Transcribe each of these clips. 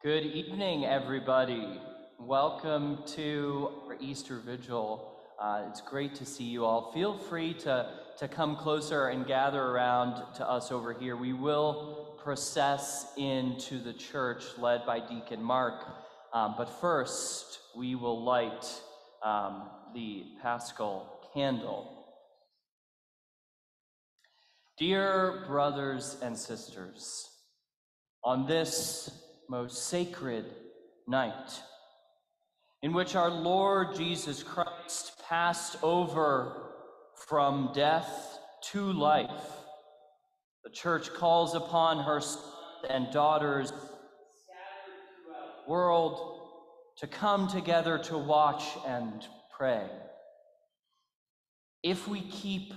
Good evening, everybody. Welcome to our Easter Vigil. It's great to see you all. Feel free to come closer and gather around to us over here. We will process into the church led by Deacon Mark, but first we will light the Paschal candle. Dear brothers and sisters, on this most sacred night, in which our Lord Jesus Christ passed over from death to life, the Church calls upon her sons and daughters scattered throughout the world to come together to watch and pray. If we keep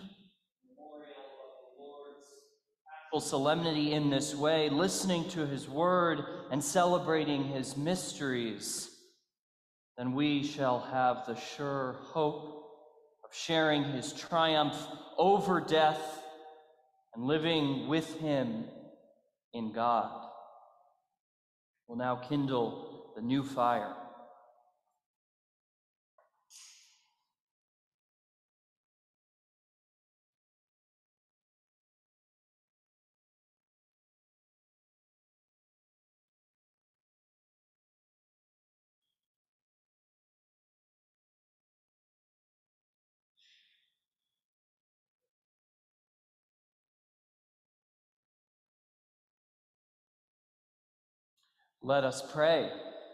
solemnity in this way, listening to his word and celebrating his mysteries, then we shall have the sure hope of sharing his triumph over death and living with him in God. We'll now kindle the new fire. Let us pray.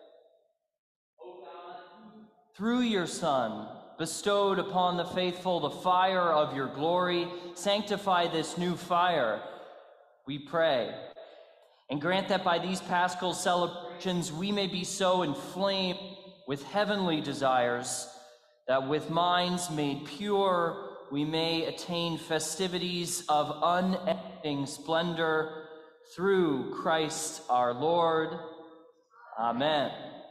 O God, through your Son, bestowed upon the faithful the fire of your glory, sanctify this new fire, we pray. And grant that by these Paschal celebrations we may be so inflamed with heavenly desires that with minds made pure we may attain festivities of unending splendor through Christ our Lord. Amen.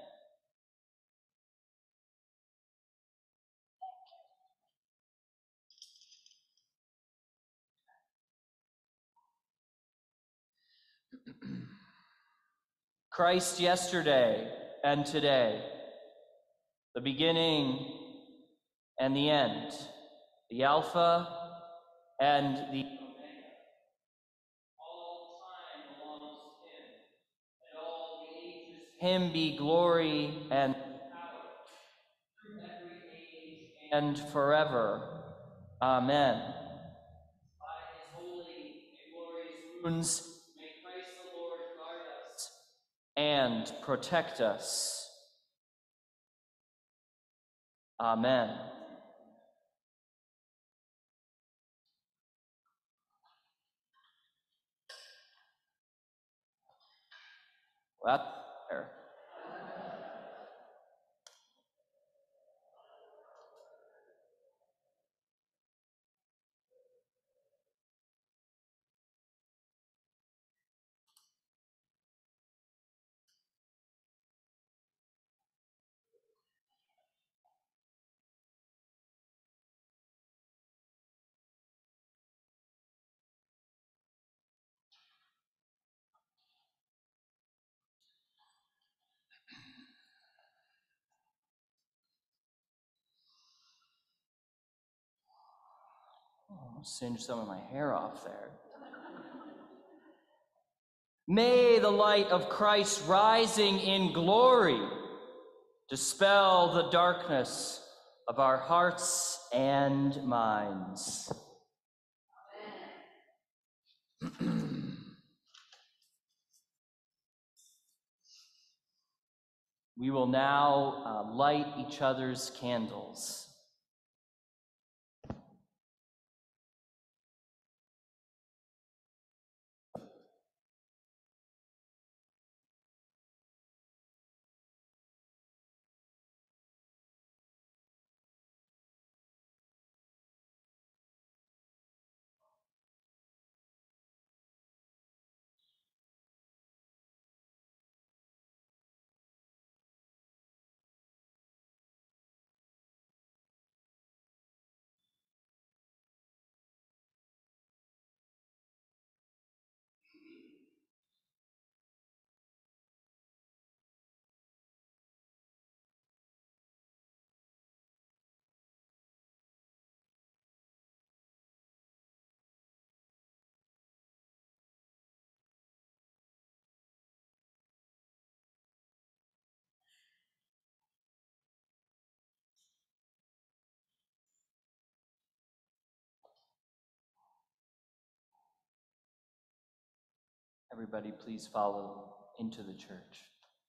Christ yesterday and today, the beginning and the end, the Alpha and the Omega. All time belongs to him, and all the ages him be glory and power, through every age and forever. Amen. By his holy and glorious wounds, may Christ the Lord guard us and protect us. Amen. Well, there. Almost singed some of my hair off there. May the light of Christ rising in glory dispel the darkness of our hearts and minds. We will now light each other's candles. Everybody, please follow into the church.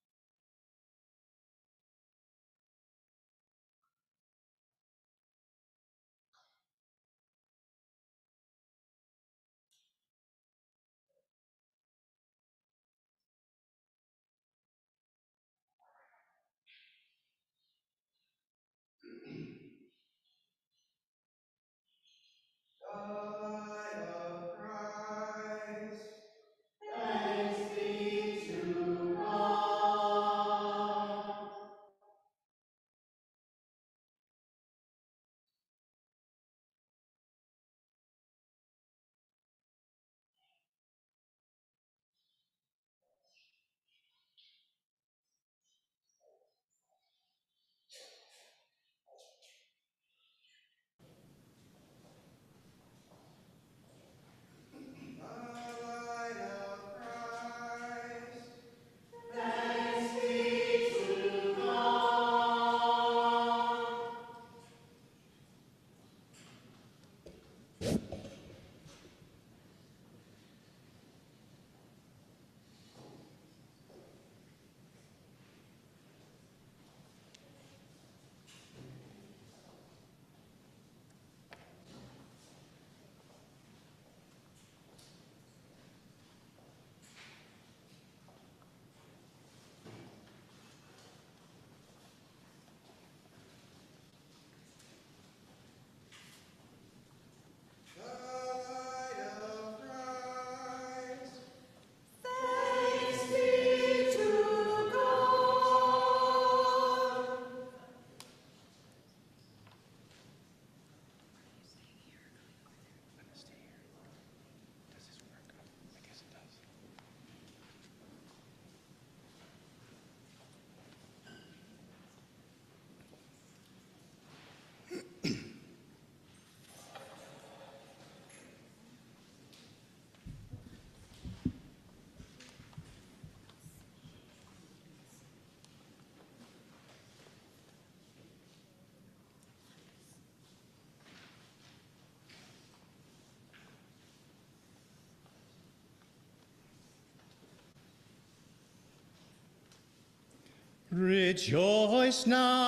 Rejoice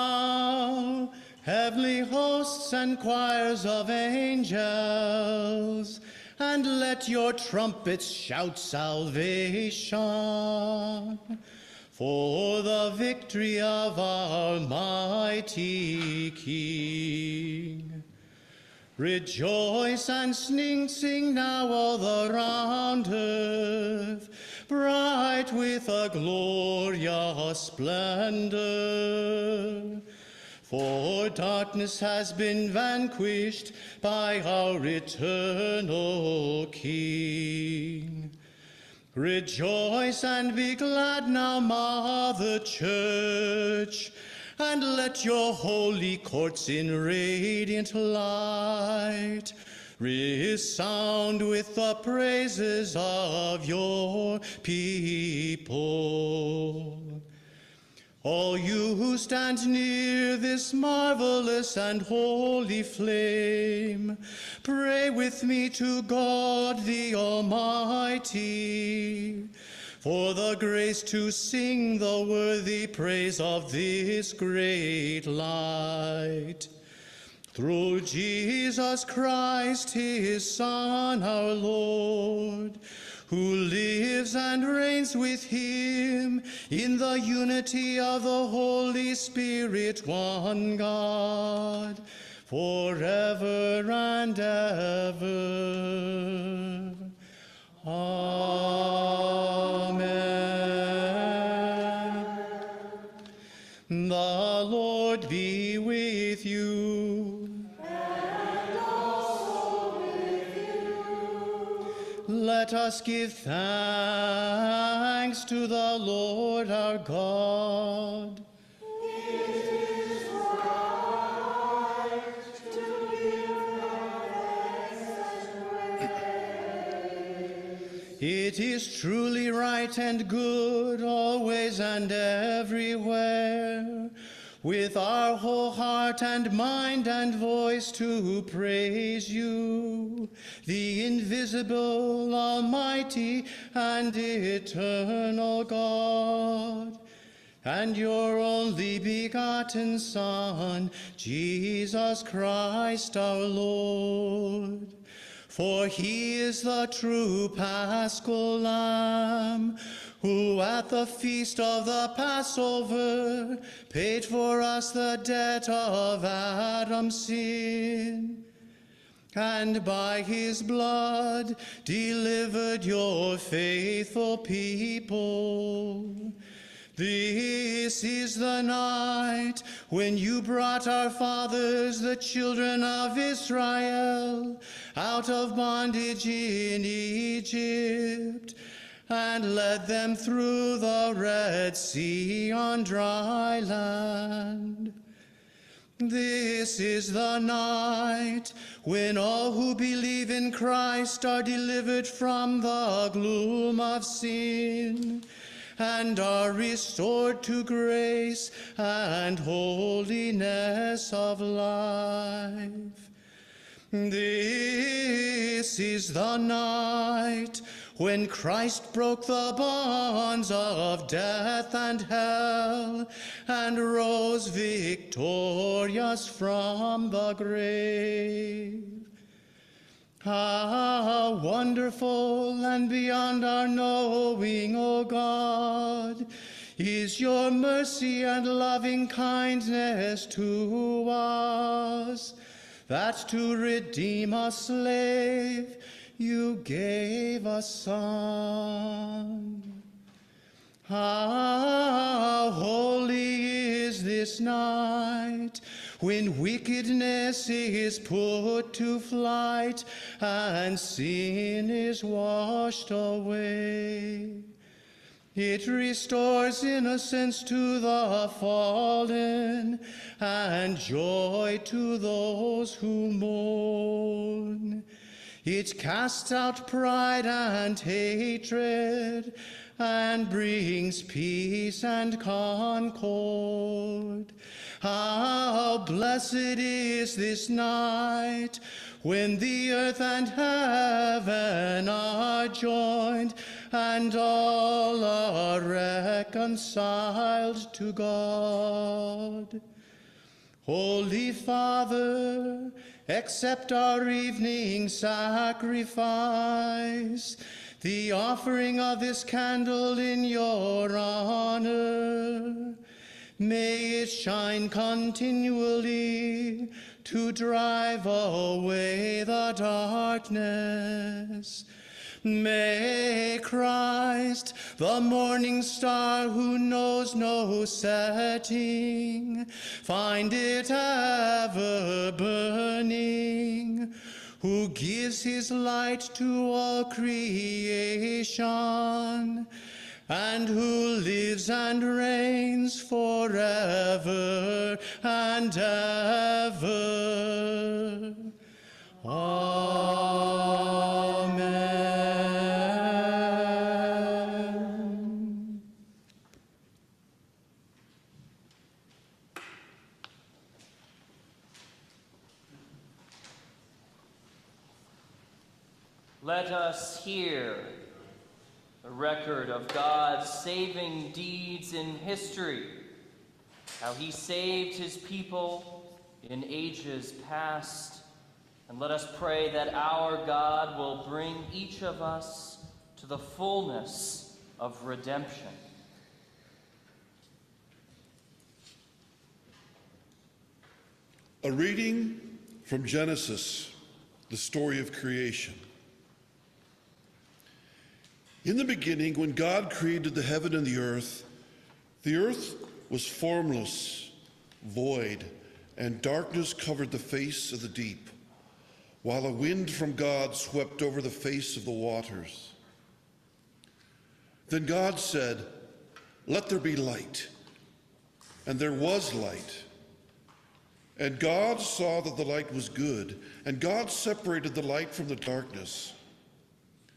now, heavenly hosts and choirs of angels, and let your trumpets shout salvation. For the victory of our mighty King. Rejoice and sing now all around earth, bright with a glorious splendor. For darkness has been vanquished by our eternal King. Rejoice and be glad now, Mother Church, and let your holy courts in radiant light resound with the praises of your people. All you who stand near this marvelous and holy flame, pray with me to God the Almighty for the grace to sing the worthy praise of this great light. Through Jesus Christ, his Son, our Lord, who lives and reigns with him in the unity of the Holy Spirit, one God, forever and ever. Amen. The Lord be with you. And also with you. Let us give thanks to the Lord our God. It is right to give thanks and praise. It is truly right and good always and everywhere, with our whole heart and mind and voice to praise you, the invisible, almighty, and eternal God, and your only begotten Son, Jesus Christ our Lord. For he is the true Paschal Lamb, who at the feast of the Passover paid for us the debt of Adam's sin, and by his blood delivered your faithful people. This is the night when you brought our fathers, the children of Israel, out of bondage in Egypt, and led them through the Red Sea on dry land. This is the night when all who believe in Christ are delivered from the gloom of sin and are restored to grace and holiness of life. This is the night when Christ broke the bonds of death and hell and rose victorious from the grave. How wonderful and beyond our knowing, O God, is your mercy and loving kindness to us, that to redeem a slave you gave a son. How holy is this night, when wickedness is put to flight and sin is washed away. It restores innocence to the fallen and joy to those who mourn. It casts out pride and hatred and brings peace and concord. How blessed is this night, when the earth and heaven are joined and all are reconciled to God. Holy Father, accept our evening sacrifice, the offering of this candle in your honor. May it shine continually to drive away the darkness. May Christ, the morning star who knows no setting, find it ever burning, who gives his light to all creation, and who lives and reigns forever and ever. Amen. Let us hear a record of God's saving deeds in history, how he saved his people in ages past, and let us pray that our God will bring each of us to the fullness of redemption. A reading from Genesis, the story of creation. In the beginning, when God created the heaven and the earth was formless, void, and darkness covered the face of the deep, while a wind from God swept over the face of the waters. Then God said, "Let there be light." And there was light. And God saw that the light was good, and God separated the light from the darkness.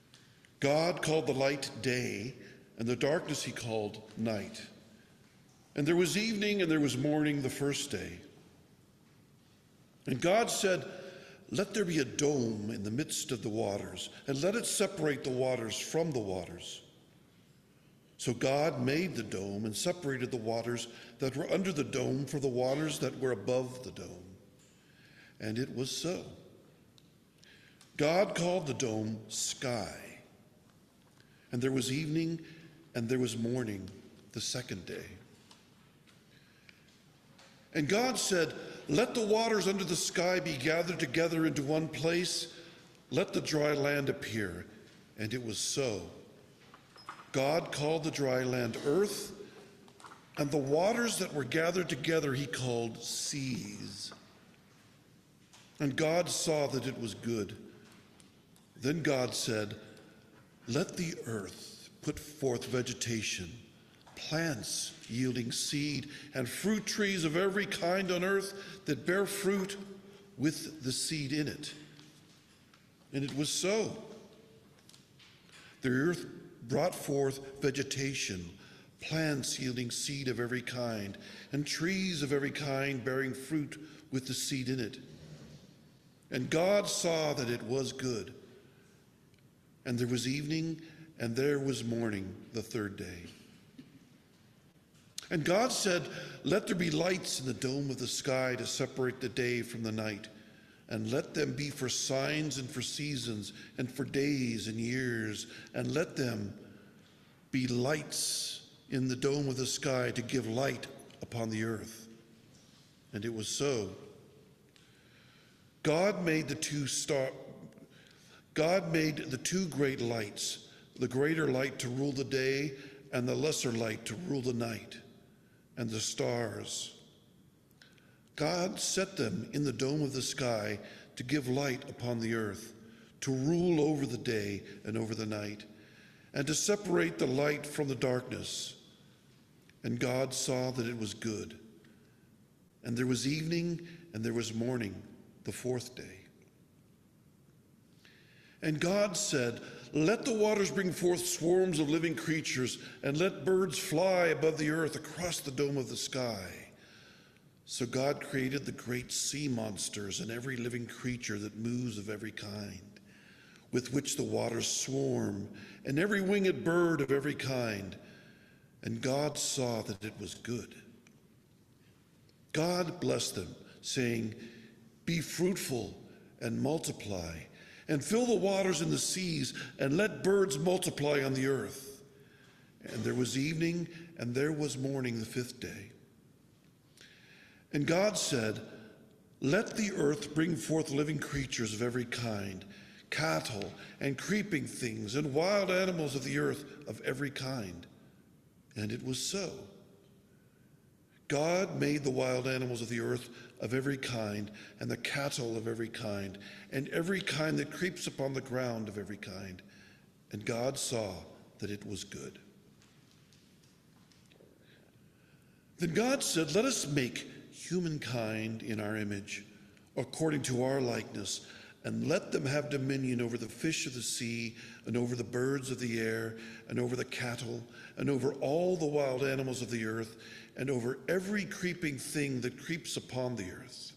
God called the light day, and the darkness he called night. And there was evening and there was morning the first day. And God said, "Let there be a dome in the midst of the waters, and let it separate the waters from the waters." So God made the dome and separated the waters that were under the dome from the waters that were above the dome. And it was so. God called the dome sky. And there was evening and there was morning the second day. And God said, "Let the waters under the sky be gathered together into one place. Let the dry land appear." And it was so. God called the dry land earth, and the waters that were gathered together he called seas. And God saw that it was good. Then God said, "Let the earth put forth vegetation, plants yielding seed, and fruit trees of every kind on earth that bear fruit with the seed in it." And it was so. The earth brought forth vegetation, plants yielding seed of every kind, and trees of every kind bearing fruit with the seed in it. And God saw that it was good. And there was evening and there was morning the third day. And God said, "Let there be lights in the dome of the sky to separate the day from the night, and let them be for signs and for seasons and for days and years, and let them be lights in the dome of the sky to give light upon the earth." And it was so. God made the two great lights, the greater light to rule the day and the lesser light to rule the night, and the stars. God set them in the dome of the sky to give light upon the earth, to rule over the day and over the night, and to separate the light from the darkness. And God saw that it was good. And there was evening and there was morning the fourth day. And God said, "Let the waters bring forth swarms of living creatures, and let birds fly above the earth across the dome of the sky." So God created the great sea monsters and every living creature that moves of every kind, with which the waters swarm, and every winged bird of every kind. And God saw that it was good. God blessed them, saying, "Be fruitful and multiply, and fill the waters in the seas, and let birds multiply on the earth." And there was evening, and there was morning the fifth day. And God said, "Let the earth bring forth living creatures of every kind, cattle and creeping things, and wild animals of the earth of every kind." And it was so. God made the wild animals of the earth of every kind, and the cattle of every kind, and every kind that creeps upon the ground of every kind. And God saw that it was good. Then God said, "Let us make humankind in our image, according to our likeness, and let them have dominion over the fish of the sea, and over the birds of the air, and over the cattle, and over all the wild animals of the earth, and over every creeping thing that creeps upon the earth."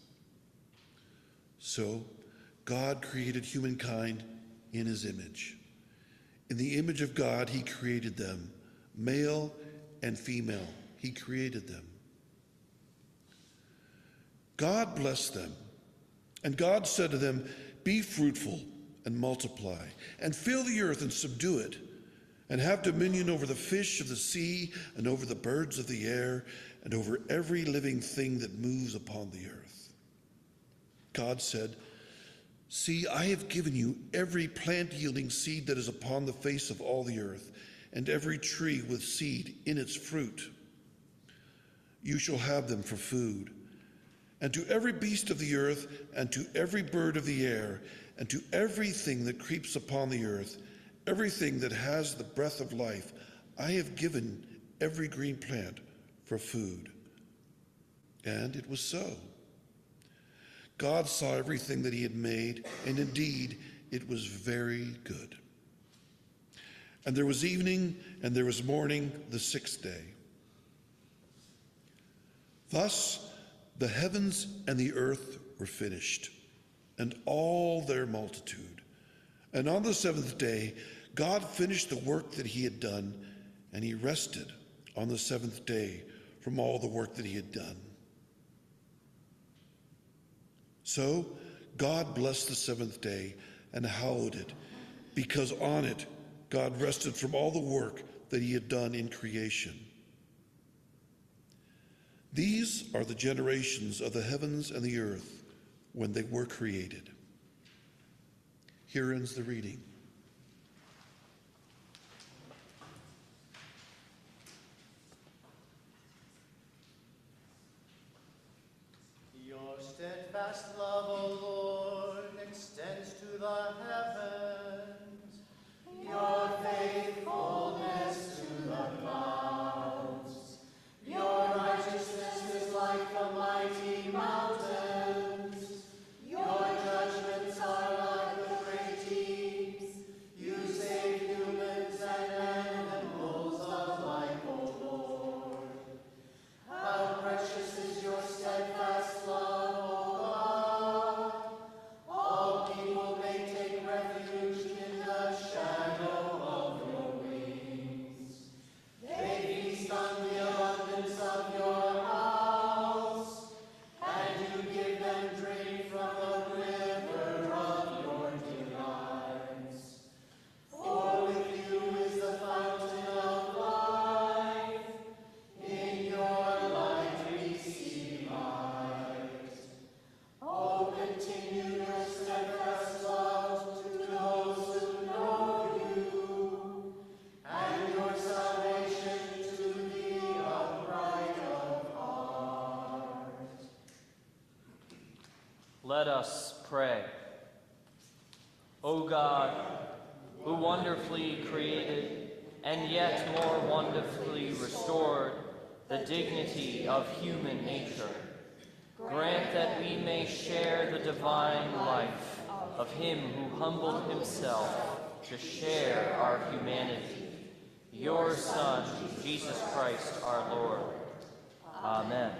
So God created humankind in his image. In the image of God he created them, male and female he created them. God blessed them, and God said to them, "Be fruitful and multiply, and fill the earth and subdue it, and have dominion over the fish of the sea, and over the birds of the air, and over every living thing that moves upon the earth." God said, "See, I have given you every plant yielding seed that is upon the face of all the earth, and every tree with seed in its fruit. You shall have them for food. And to every beast of the earth, and to every bird of the air, and to everything that creeps upon the earth, everything that has the breath of life, I have given every green plant for food." And it was so. God saw everything that he had made, and indeed it was very good. And there was evening, and there was morning the sixth day. Thus the heavens and the earth were finished, and all their multitude. And on the seventh day, God finished the work that he had done, and he rested on the seventh day from all the work that he had done. So God blessed the seventh day and hallowed it, because on it God rested from all the work that he had done in creation. These are the generations of the heavens and the earth when they were created. Here ends the reading. Your steadfast love, O Lord, extends to the heavens. Your faithfulness to the clouds. Your righteousness is like the mighty mountains. Your judgments are like the great deeps. You save humans and animals alike, O Lord. How precious is your steadfast love, O God. All people may take refuge in the shadow of your wings. They feast on the abundance of your house, and you give them drink from the river of your delights. For with you is the fountain of life. In your light we see light. Oh, continue your steadfast love to those who know you, and your salvation to the upright of heart. Let us pray. O God, who wonderfully created and yet more wonderfully restored the dignity of human nature, grant that we may share the divine life of him who humbled himself to share our humanity, your Son, Jesus Christ our Lord. Amen.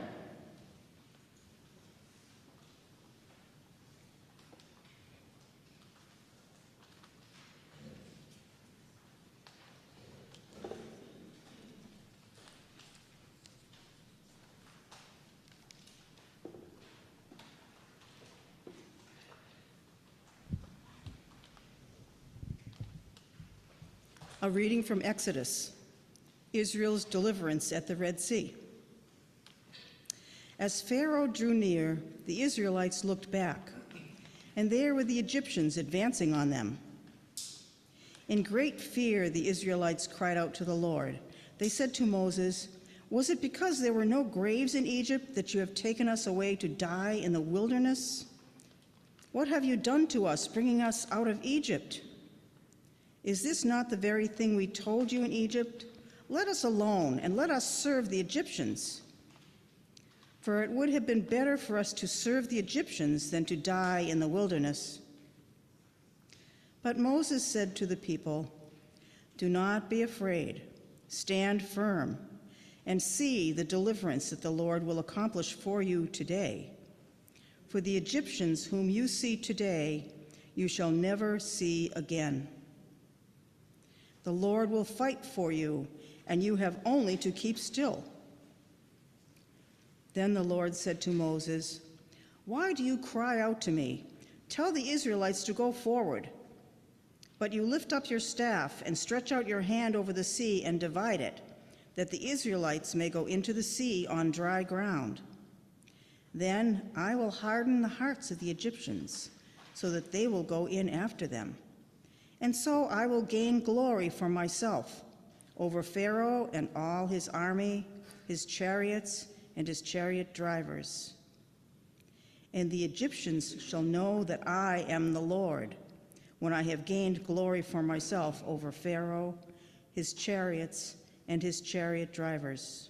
A reading from Exodus, Israel's deliverance at the Red Sea. As Pharaoh drew near, the Israelites looked back, and there were the Egyptians advancing on them. In great fear, the Israelites cried out to the Lord. They said to Moses, "Was it because there were no graves in Egypt that you have taken us away to die in the wilderness? What have you done to us, bringing us out of Egypt? Is this not the very thing we told you in Egypt? Let us alone, and let us serve the Egyptians. For it would have been better for us to serve the Egyptians than to die in the wilderness." But Moses said to the people, "Do not be afraid. Stand firm, and see the deliverance that the Lord will accomplish for you today. For the Egyptians whom you see today, you shall never see again. The Lord will fight for you, and you have only to keep still." Then the Lord said to Moses, "Why do you cry out to me? Tell the Israelites to go forward. But you lift up your staff and stretch out your hand over the sea and divide it, that the Israelites may go into the sea on dry ground. Then I will harden the hearts of the Egyptians, so that they will go in after them. And so I will gain glory for myself over Pharaoh and all his army, his chariots, and his chariot drivers. And the Egyptians shall know that I am the Lord, when I have gained glory for myself over Pharaoh, his chariots, and his chariot drivers."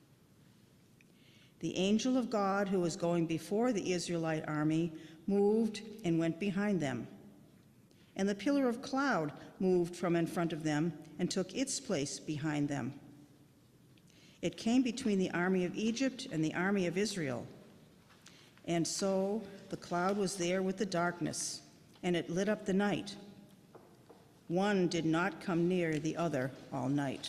The angel of God who was going before the Israelite army moved and went behind them. And the pillar of cloud moved from in front of them and took its place behind them. It came between the army of Egypt and the army of Israel. And so the cloud was there with the darkness, and it lit up the night. One did not come near the other all night.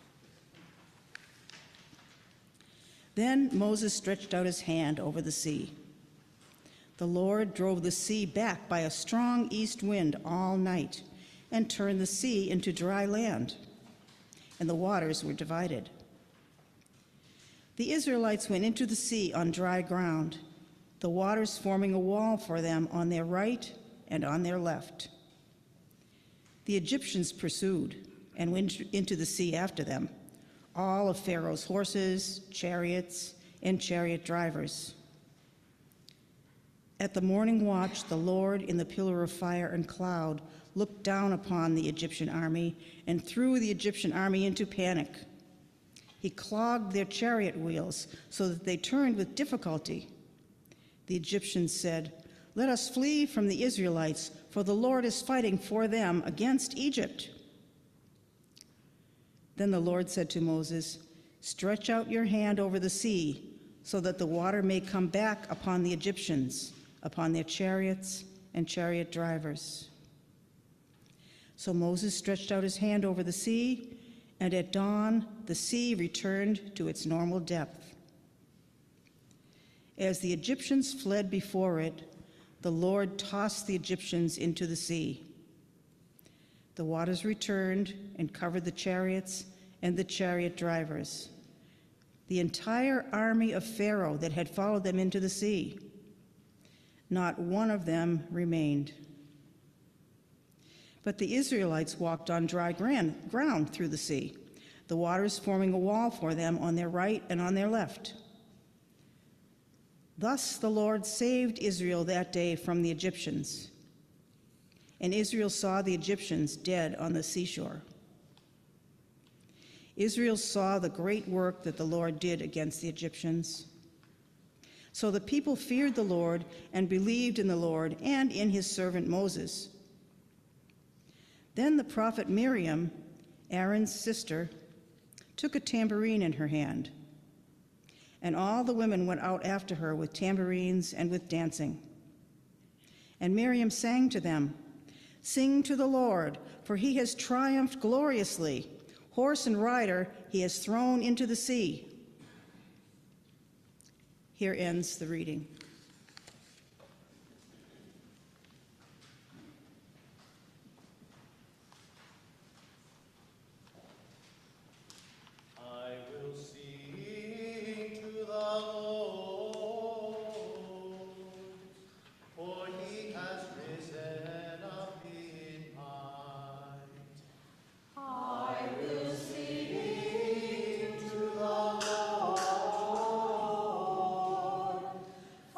Then Moses stretched out his hand over the sea. The Lord drove the sea back by a strong east wind all night and turned the sea into dry land, and the waters were divided. The Israelites went into the sea on dry ground, the waters forming a wall for them on their right and on their left. The Egyptians pursued and went into the sea after them, all of Pharaoh's horses, chariots, and chariot drivers. At the morning watch, the Lord, in the pillar of fire and cloud, looked down upon the Egyptian army and threw the Egyptian army into panic. He clogged their chariot wheels so that they turned with difficulty. The Egyptians said, "Let us flee from the Israelites, for the Lord is fighting for them against Egypt." Then the Lord said to Moses, "Stretch out your hand over the sea, so that the water may come back upon the Egyptians, upon their chariots and chariot drivers." So Moses stretched out his hand over the sea, and at dawn the sea returned to its normal depth. As the Egyptians fled before it, the Lord tossed the Egyptians into the sea. The waters returned and covered the chariots and the chariot drivers, the entire army of Pharaoh that had followed them into the sea. Not one of them remained. But the Israelites walked on dry ground through the sea, the waters forming a wall for them on their right and on their left. Thus the Lord saved Israel that day from the Egyptians. And Israel saw the Egyptians dead on the seashore. Israel saw the great work that the Lord did against the Egyptians. So the people feared the Lord and believed in the Lord and in his servant Moses. Then the prophet Miriam, Aaron's sister, took a tambourine in her hand, and all the women went out after her with tambourines and with dancing. And Miriam sang to them, "Sing to the Lord, for he has triumphed gloriously. Horse and rider he has thrown into the sea." Here ends the reading. I will sing to the Lord, for he has risen up in might. I will sing to the Lord,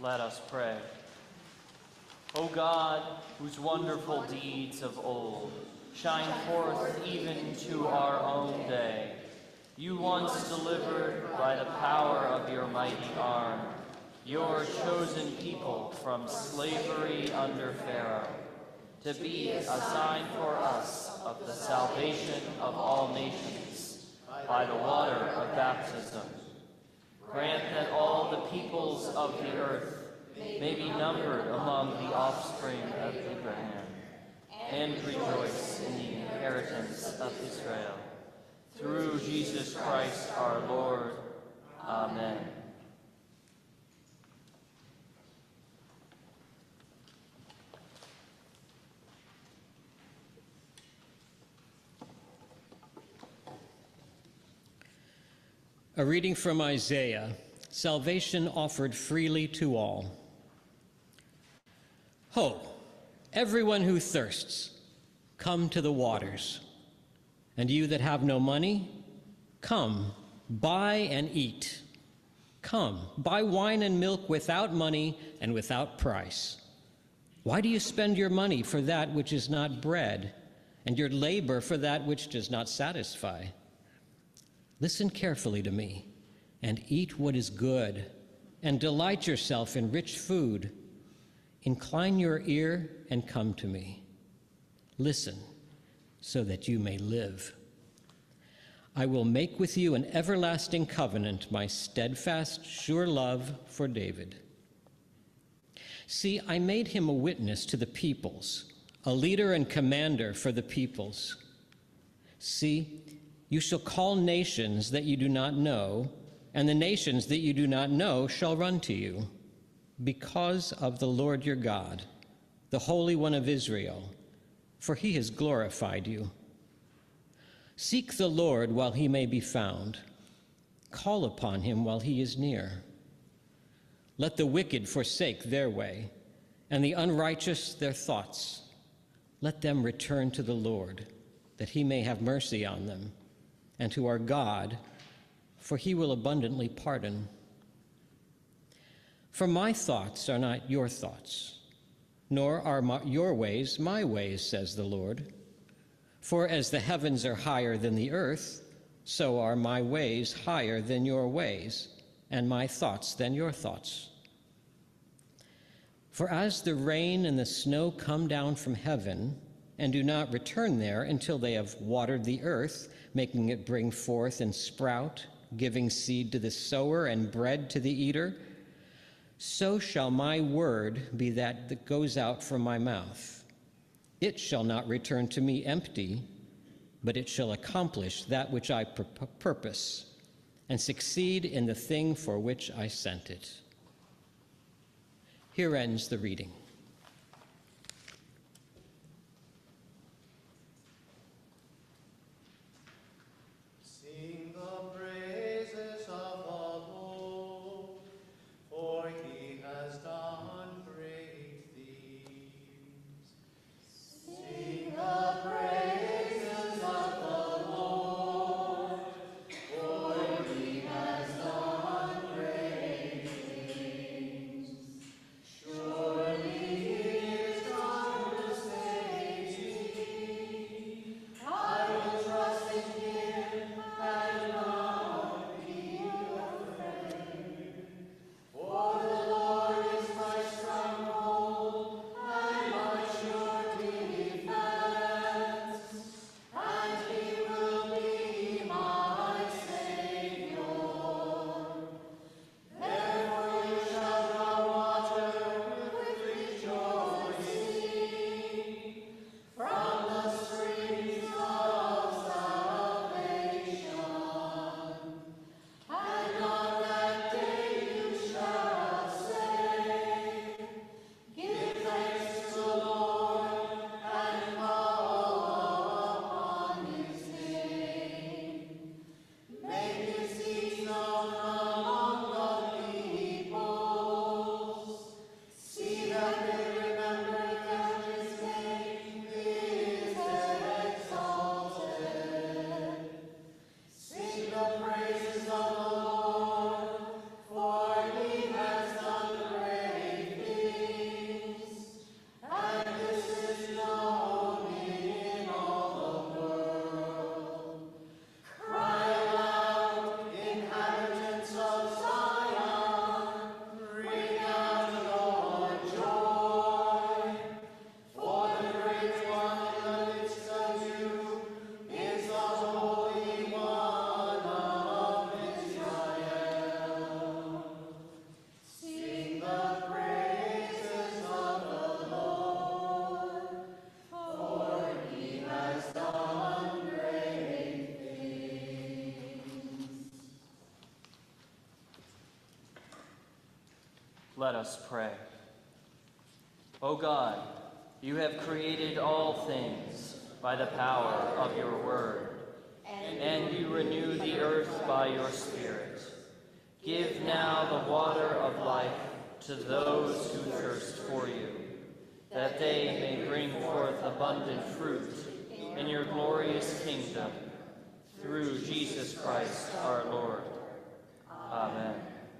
Let us pray. O God, whose wonderful deeds of old shine forth even to our own day, you once delivered by the power of your mighty arm your chosen people from slavery under Pharaoh, to be a sign for us of the salvation of all nations by the water of baptism. Grant that all the peoples of the earth may be numbered among the offspring of Abraham, and rejoice in the inheritance of Israel. Through Jesus Christ our Lord. Amen. A reading from Isaiah, salvation offered freely to all. Ho, everyone who thirsts, come to the waters. And you that have no money, come, buy and eat. Come, buy wine and milk without money and without price. Why do you spend your money for that which is not bread, and your labor for that which does not satisfy? Listen carefully to me, and eat what is good, and delight yourself in rich food. Incline your ear and come to me. Listen, so that you may live. I will make with you an everlasting covenant, my steadfast, sure love for David. See, I made him a witness to the peoples, a leader and commander for the peoples. See, you shall call nations that you do not know, and the nations that you do not know shall run to you, because of the Lord your God, the Holy One of Israel, for he has glorified you. Seek the Lord while he may be found. Call upon him while he is near. Let the wicked forsake their way, and the unrighteous their thoughts. Let them return to the Lord, that he may have mercy on them, and to our God, for he will abundantly pardon. For my thoughts are not your thoughts, nor are your ways my ways, says the Lord. For as the heavens are higher than the earth, so are my ways higher than your ways, and my thoughts than your thoughts. For as the rain and the snow come down from heaven, and do not return there until they have watered the earth, making it bring forth and sprout, giving seed to the sower and bread to the eater, so shall my word be that goes out from my mouth. It shall not return to me empty, but it shall accomplish that which I purpose, and succeed in the thing for which I sent it. Here ends the reading. Sing the praises of the Lord, for he has done great things. Sing the praises of the Lord, for he has done great things. Surely Let us pray. O God, you have created all things by the power of your word, and you renew the earth by your Spirit. Give now the water of life to those who thirst for you, that they may bring forth abundant fruit in your glorious kingdom, through Jesus Christ our Lord. Amen.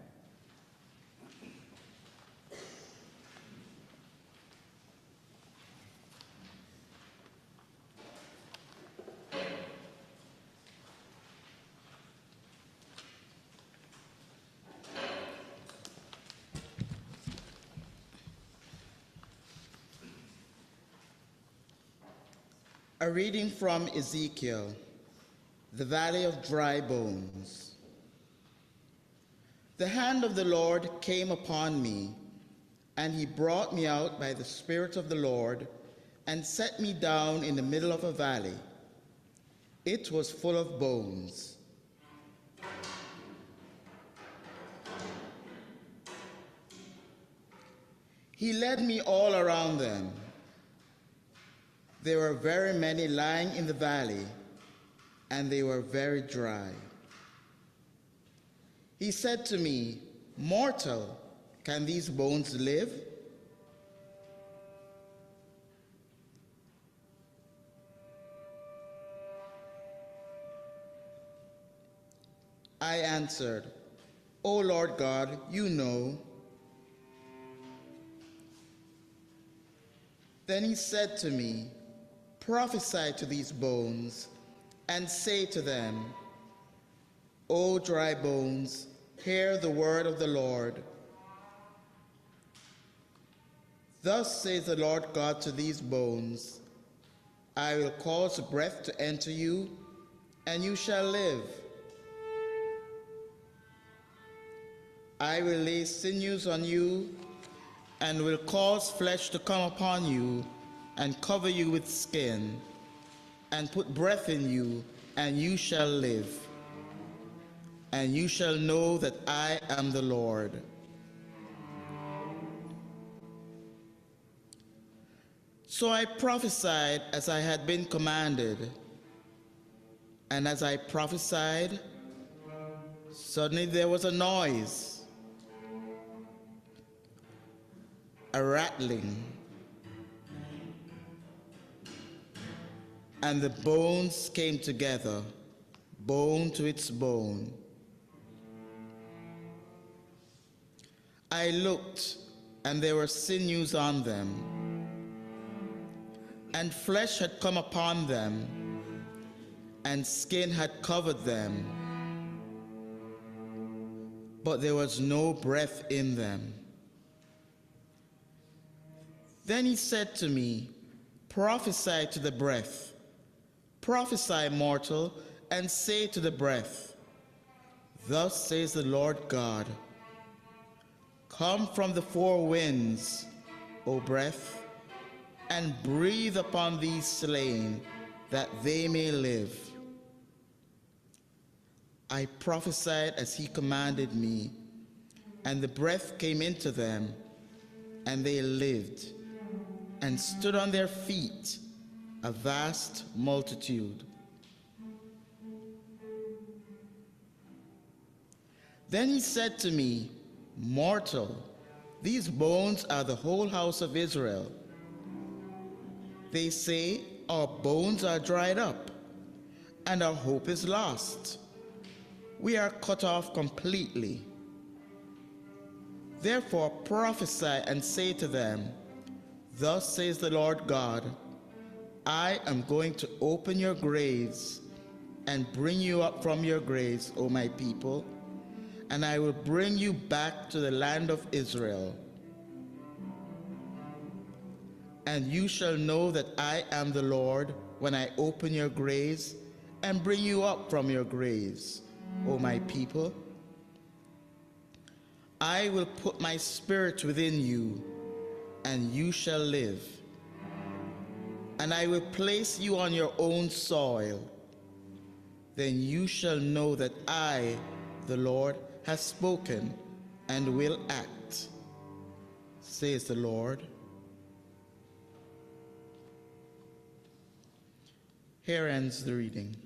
A reading from Ezekiel, the Valley of Dry Bones. The hand of the Lord came upon me, and he brought me out by the Spirit of the Lord and set me down in the middle of a valley. It was full of bones. He led me all around them. There were very many lying in the valley, and they were very dry. He said to me, "Mortal, can these bones live?" I answered, "O Lord God, you know." Then he said to me, "Prophesy to these bones, and say to them, O dry bones, hear the word of the Lord. Thus says the Lord God to these bones, I will cause breath to enter you, and you shall live. I will lay sinews on you, and will cause flesh to come upon you, and cover you with skin, and put breath in you, and you shall live. And you shall know that I am the Lord. So I prophesied as I had been commanded, and as I prophesied, suddenly there was a noise, a rattling, and the bones came together, bone to its bone. I looked, and there were sinews on them, and flesh had come upon them, and skin had covered them, but there was no breath in them. Then he said to me, prophesy to the breath. Prophesy, mortal, and say to the breath, thus says the Lord God, come from the four winds, O breath, and breathe upon these slain, that they may live. I prophesied as he commanded me, and the breath came into them, and they lived, and stood on their feet, a vast multitude. Then he said to me, mortal, these bones are the whole house of Israel. They say, our bones are dried up, and our hope is lost. We are cut off completely. Therefore prophesy and say to them, thus says the Lord God, I am going to open your graves and bring you up from your graves, O my people, and I will bring you back to the land of Israel. And you shall know that I am the Lord when I open your graves and bring you up from your graves, O my people. I will put my spirit within you, and you shall live. And I will place you on your own soil. Then you shall know that I, the Lord, have spoken and will act. says the Lord. Here ends the reading.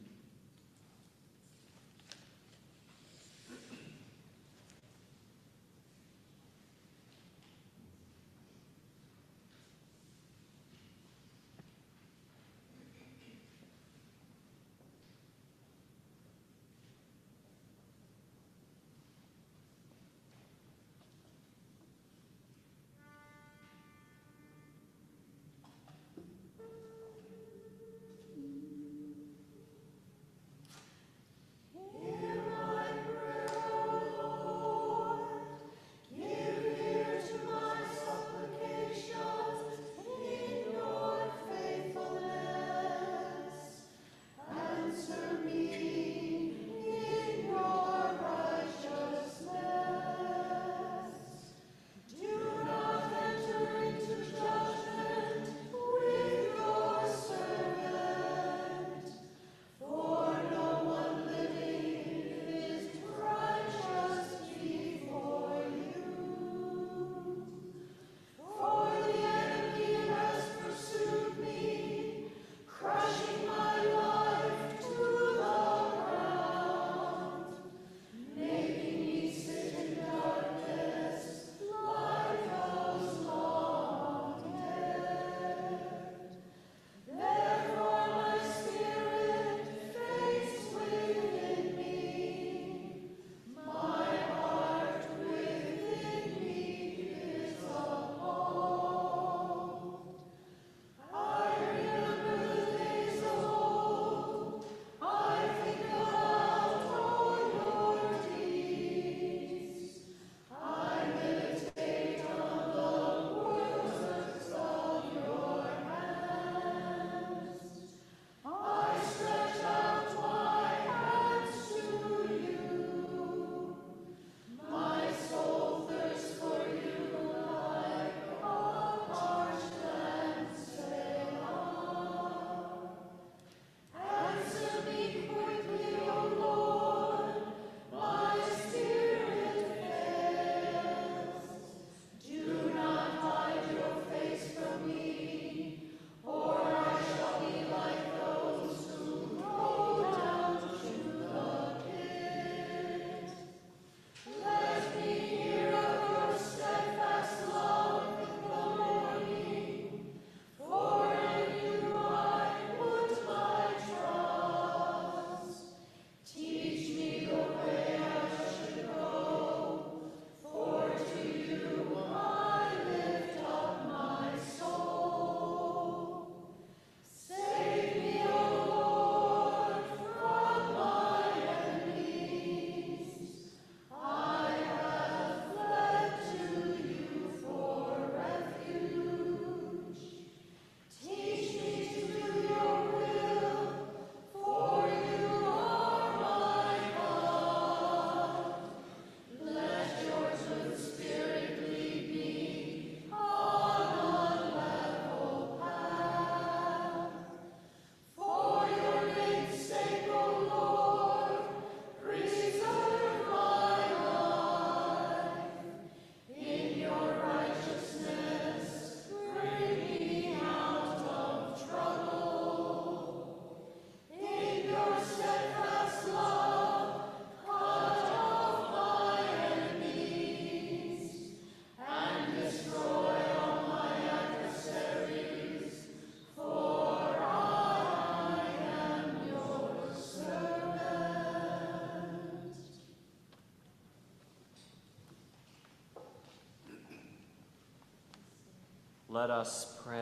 Let us pray.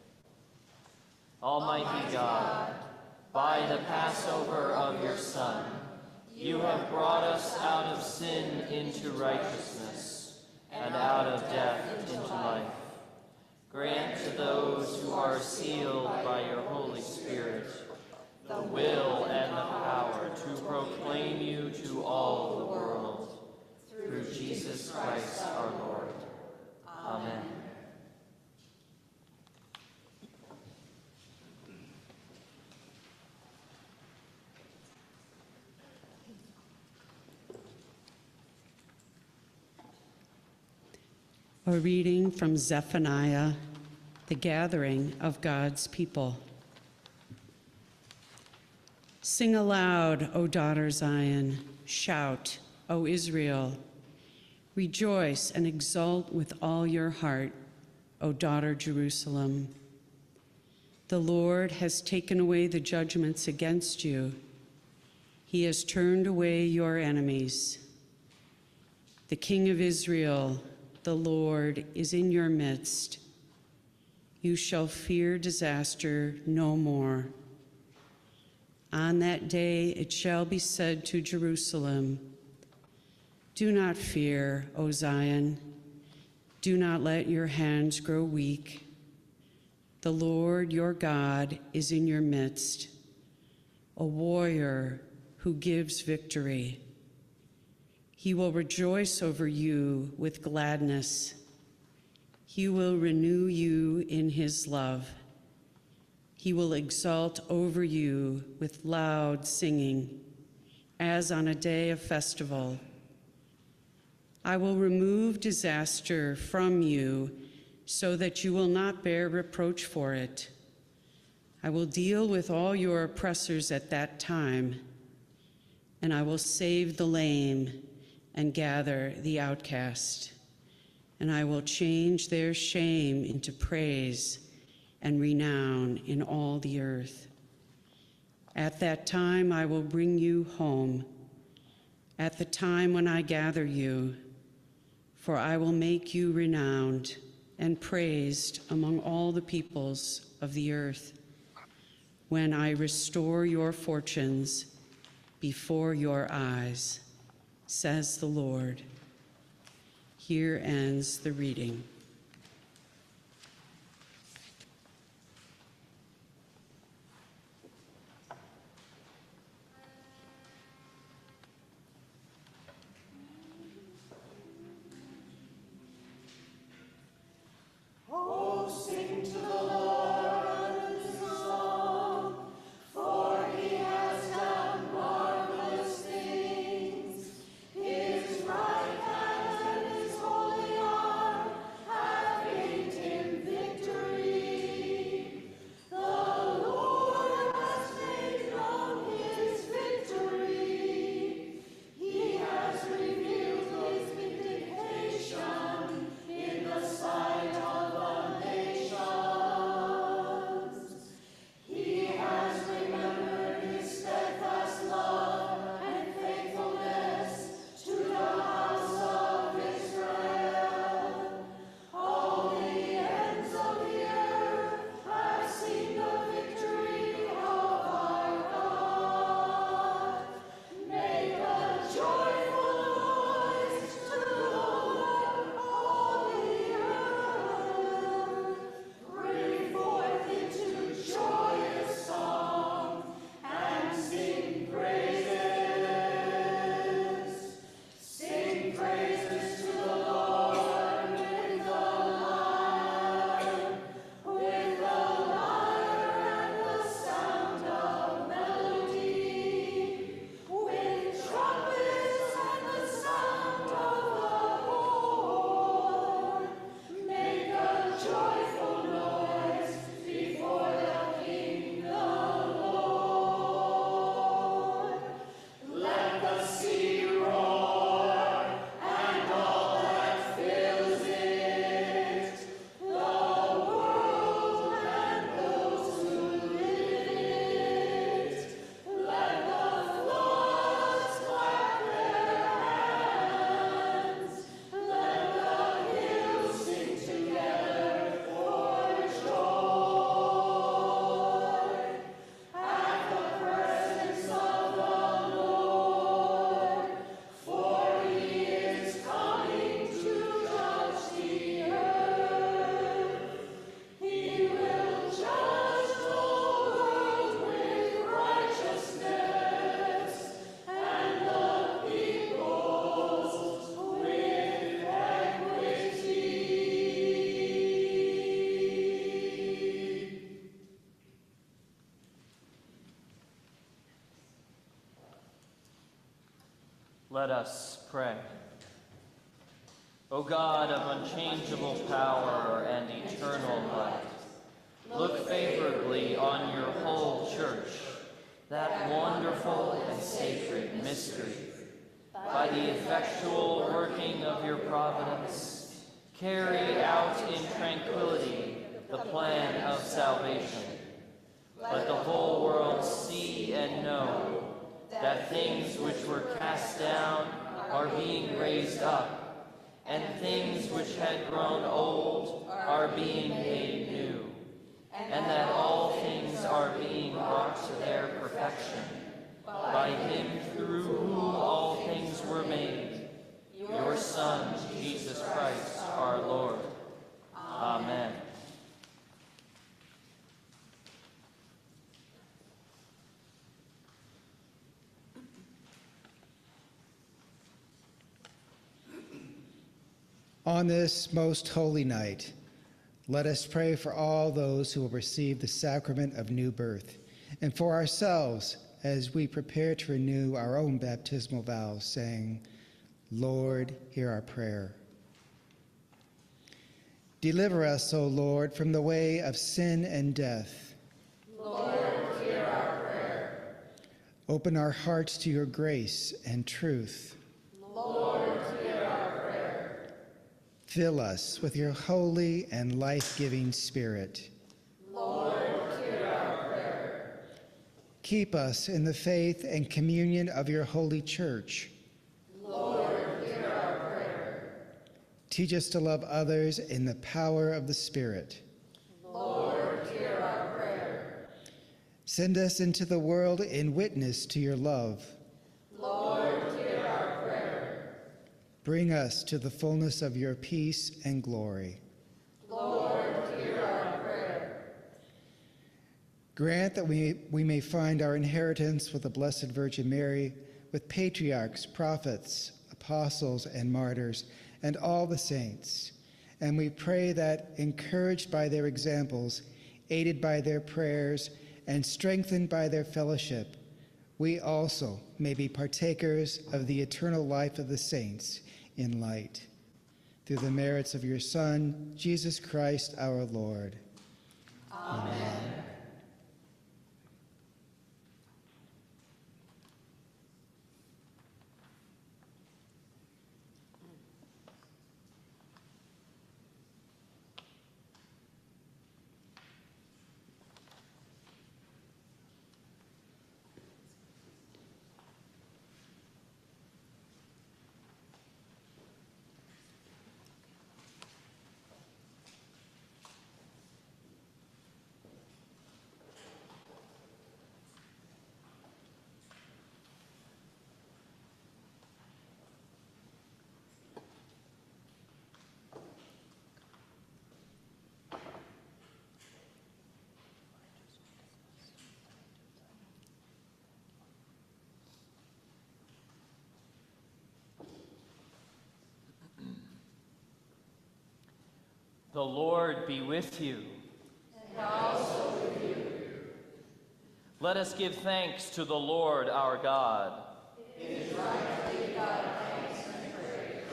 Almighty God, by the Passover of your Son, you have brought us out of sin into righteousness, and out of death into life. Grant to those who are sealed by your Holy Spirit the will and the power to proclaim you to all the world. Through Jesus Christ our Lord. Amen. A reading from Zephaniah, the gathering of God's people. Sing aloud, O daughter Zion. Shout, O Israel. Rejoice and exult with all your heart, O daughter Jerusalem. The Lord has taken away the judgments against you. He has turned away your enemies. The King of Israel, the Lord, is in your midst. You shall fear disaster no more. On that day it shall be said to Jerusalem, do not fear, O Zion. Do not let your hands grow weak. The Lord your God is in your midst, a warrior who gives victory. He will rejoice over you with gladness. He will renew you in his love. He will exult over you with loud singing, as on a day of festival. I will remove disaster from you so that you will not bear reproach for it. I will deal with all your oppressors at that time, and I will save the lame and gather the outcast, and I will change their shame into praise and renown in all the earth. At that time I will bring you home, at the time when I gather you, for I will make you renowned and praised among all the peoples of the earth, when I restore your fortunes before your eyes, says the Lord. Here ends the reading. Let us pray. O God of unchangeable power and eternal light, look favorably on your whole church, that wonderful and sacred mystery. By the effectual working of your providence, carry out in tranquility the plan of salvation. Let the whole world see and know that things which were cast down are being raised up, and things which had grown old are being made new, and that all things are being brought to their perfection by him through whom all things were made, your Son, Jesus Christ, our Lord. Amen. On this most holy night, let us pray for all those who will receive the sacrament of new birth, and for ourselves as we prepare to renew our own baptismal vows, saying, Lord, hear our prayer. Deliver us, O Lord, from the way of sin and death. Lord, hear our prayer. Open our hearts to your grace and truth. Lord, hear our prayer. Fill us with your holy and life-giving Spirit. Lord, hear our prayer. Keep us in the faith and communion of your holy church. Lord, hear our prayer. Teach us to love others in the power of the Spirit. Lord, hear our prayer. Send us into the world in witness to your love. Lord, hear our prayer. Bring us to the fullness of your peace and glory. Lord, hear our prayer. Grant that we may find our inheritance with the Blessed Virgin Mary, with patriarchs, prophets, apostles, and martyrs, and all the saints. And we pray that, encouraged by their examples, aided by their prayers, and strengthened by their fellowship, we also may be partakers of the eternal life of the saints in light. Through the merits of your Son, Jesus Christ our Lord. Amen. The Lord be with you. And also with you. Let us give thanks to the Lord our God. It is right to give God thanks and praise.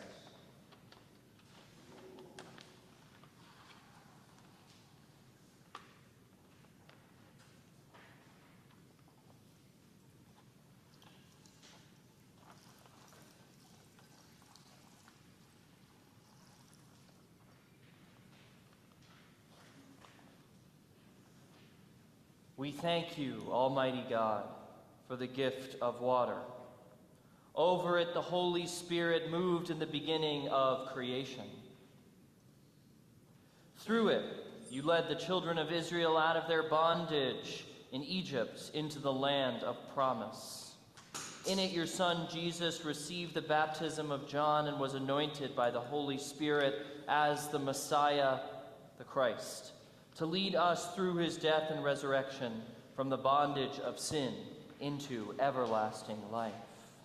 We thank you, Almighty God, for the gift of water. Over it, the Holy Spirit moved in the beginning of creation. Through it, you led the children of Israel out of their bondage in Egypt into the land of promise. In it, your Son, Jesus, received the baptism of John and was anointed by the Holy Spirit as the Messiah, the Christ, to lead us through his death and resurrection from the bondage of sin into everlasting life.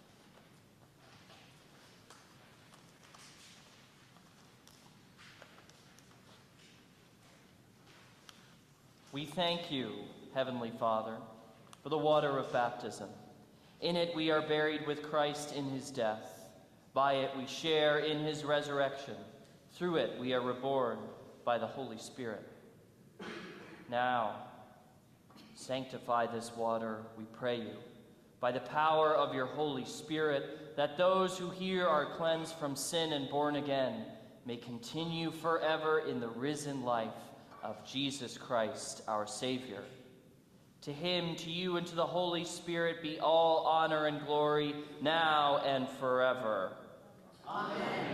We thank you, Heavenly Father, for the water of baptism. In it we are buried with Christ in his death. By it we share in his resurrection. Through it we are reborn by the Holy Spirit. Now, sanctify this water, we pray you, by the power of your Holy Spirit, that those who here are cleansed from sin and born again may continue forever in the risen life of Jesus Christ, our Savior. To him, to you, and to the Holy Spirit be all honor and glory, now and forever. Amen.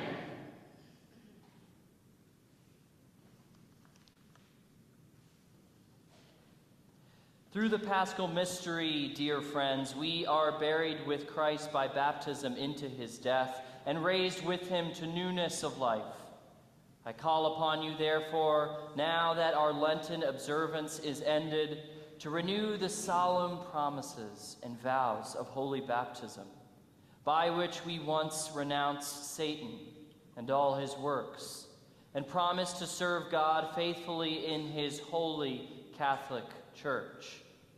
Through the Paschal mystery, dear friends, we are buried with Christ by baptism into his death and raised with him to newness of life. I call upon you, therefore, now that our Lenten observance is ended, to renew the solemn promises and vows of holy baptism, by which we once renounced Satan and all his works, and promised to serve God faithfully in his holy Catholic Church.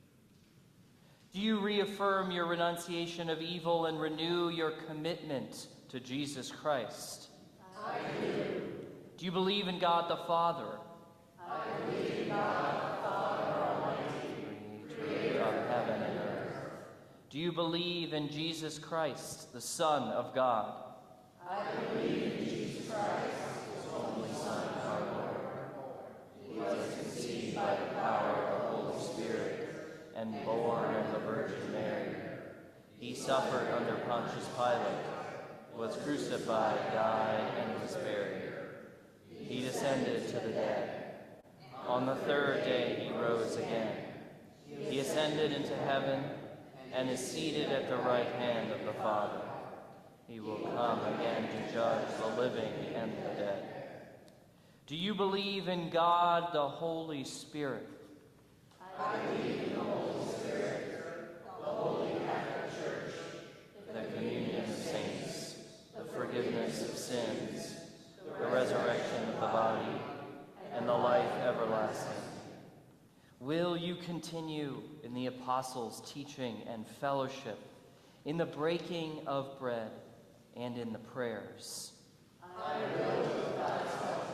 Do you reaffirm your renunciation of evil and renew your commitment to Jesus Christ? I do. Do you believe in God the Father? I believe in God the Father Almighty, creator of heaven and earth. Do you believe in Jesus Christ, the Son of God? I believe in Jesus Christ, his only Son, our Lord. He was conceived by the power of the Holy Spirit and born of the Virgin Mary. He suffered under Pontius Pilate, was crucified, died, and was buried. He descended to the dead. On the third day he rose again. He ascended into heaven and is seated at the right hand of the Father. He will come again to judge the living and the dead. Do you believe in God the Holy Spirit? I believe in the Holy Spirit, the Holy Catholic Church, the communion of saints, the forgiveness of sins, the resurrection of the body, and the life everlasting. Will you continue in the apostles' teaching and fellowship, in the breaking of bread, and in the prayers? I will with God's help.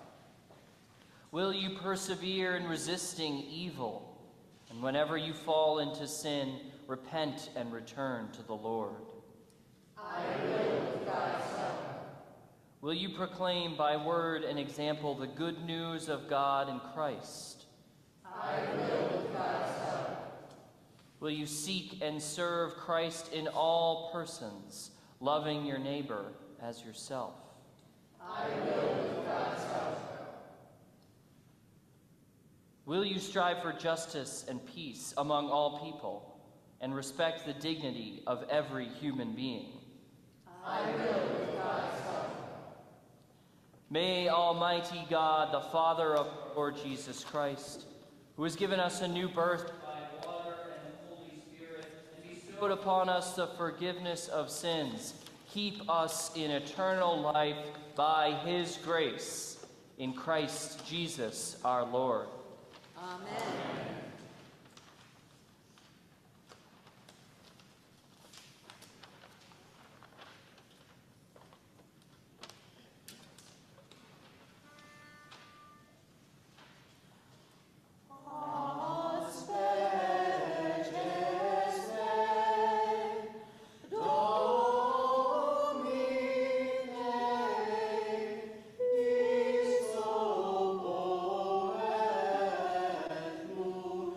Will you persevere in resisting evil, and whenever you fall into sin, repent and return to the Lord? I will with God's help. Will you proclaim by word and example the good news of God in Christ? I will with God's help. Will you seek and serve Christ in all persons, loving your neighbor as yourself? I will with God's help. Will you strive for justice and peace among all people and respect the dignity of every human being? I will with God's help. May Almighty God, the Father of our Lord Jesus Christ, who has given us a new birth by water and the Holy Spirit, and bestowed upon us the forgiveness of sins, keep us in eternal life by his grace, in Christ Jesus our Lord. Amen. Domine,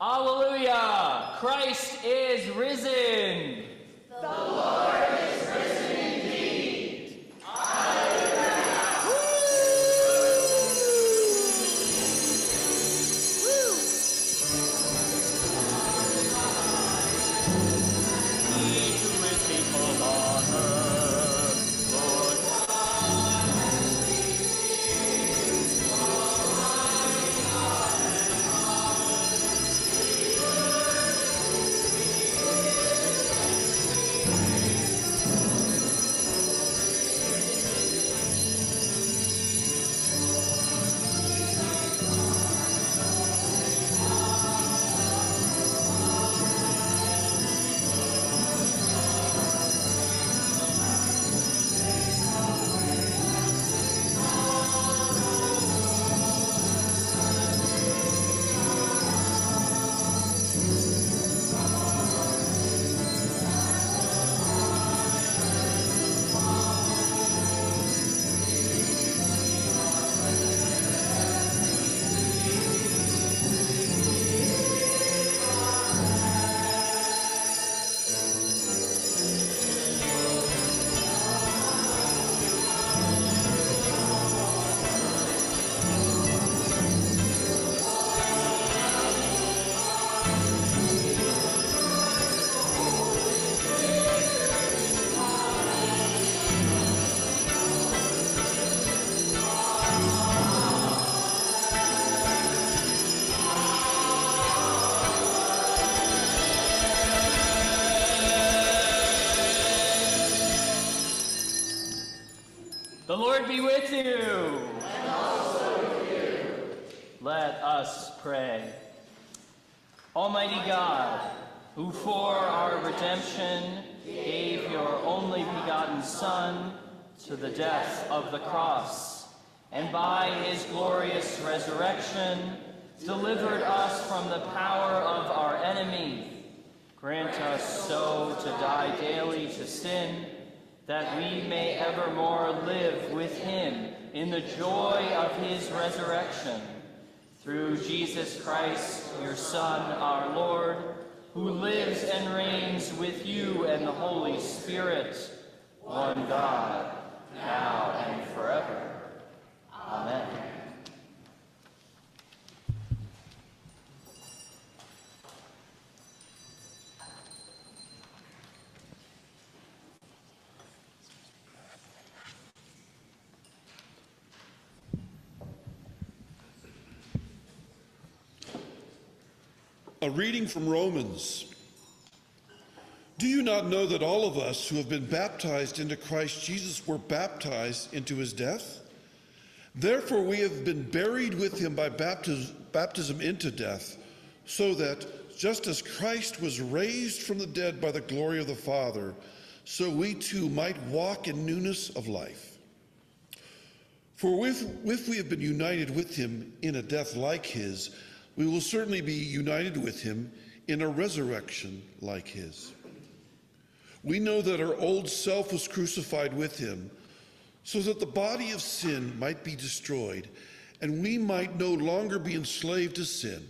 Hallelujah! Christ is risen! The Lord is risen indeed! He who is faithful on earth, Lord. The Lord be with you. And also with you. Let us pray. Almighty God, who for our redemption gave your only begotten Son to the death of the cross, and by his glorious resurrection delivered us from the power of our enemy, grant us so to die daily to sin, that we may evermore live with him in the joy of his resurrection. Through Jesus Christ, your Son, our Lord, who lives and reigns with you and the Holy Spirit, one God, now and forever. Amen. A reading from Romans. Do you not know that all of us who have been baptized into Christ Jesus were baptized into his death? Therefore we have been buried with him by baptism into death, so that just as Christ was raised from the dead by the glory of the Father, so we too might walk in newness of life. For if we have been united with him in a death like his, we will certainly be united with him in a resurrection like his. We know that our old self was crucified with him, so that the body of sin might be destroyed, and we might no longer be enslaved to sin.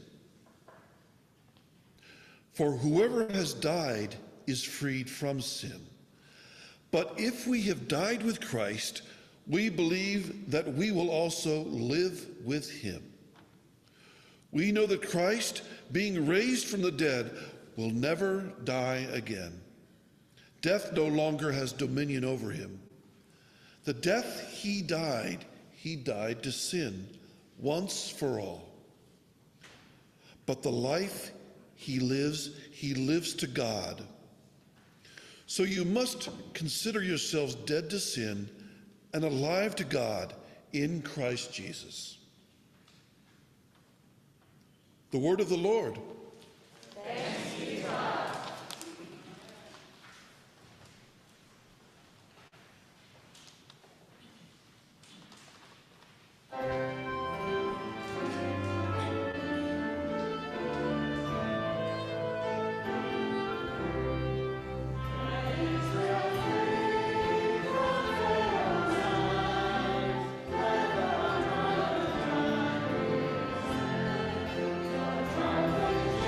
For whoever has died is freed from sin. But if we have died with Christ, we believe that we will also live with him. We know that Christ, being raised from the dead, will never die again. Death no longer has dominion over him. The death he died to sin once for all. But the life he lives to God. So you must consider yourselves dead to sin and alive to God in Christ Jesus. The word of the Lord. Thanks be to God. Thank you.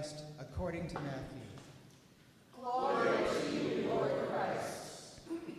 Christ according to Matthew. Glory to you, Lord Christ.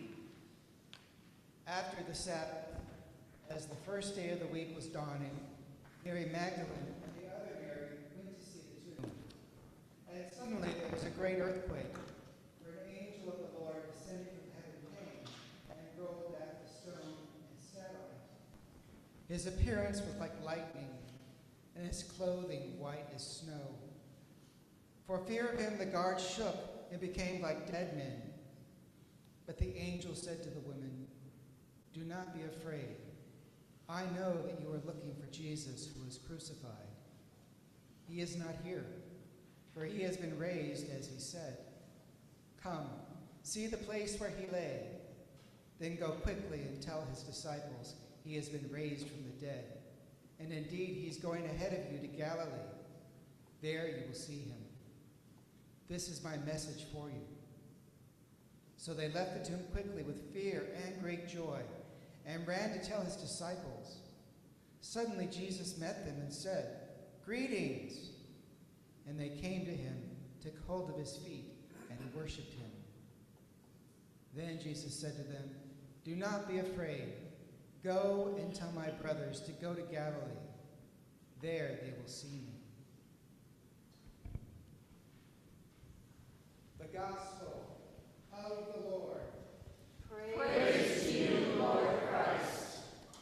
After the Sabbath, as the first day of the week was dawning, Mary Magdalene and the other Mary went to see the tomb. And suddenly there was a great earthquake, for an angel of the Lord descended from heaven came and rolled back the stone and sat on it. His appearance was like lightning, and his clothing white as snow. For fear of him, the guards shook and became like dead men. But the angel said to the women, "Do not be afraid. I know that you are looking for Jesus who was crucified. He is not here, for he has been raised as he said. Come, see the place where he lay. Then go quickly and tell his disciples he has been raised from the dead. And indeed, he's going ahead of you to Galilee. There you will see him. This is my message for you." So they left the tomb quickly with fear and great joy, and ran to tell his disciples. Suddenly Jesus met them and said, "Greetings!" And they came to him, took hold of his feet, and worshipped him. Then Jesus said to them, "Do not be afraid. Go and tell my brothers to go to Galilee. There they will see me." The Gospel of the Lord. Praise to you, Lord Christ.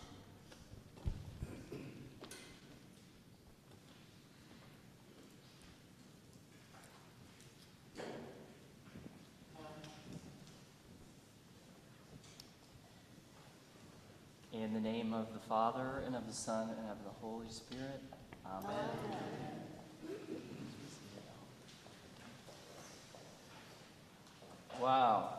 In the name of the Father, and of the Son, and of the Holy Spirit. Amen. Wow.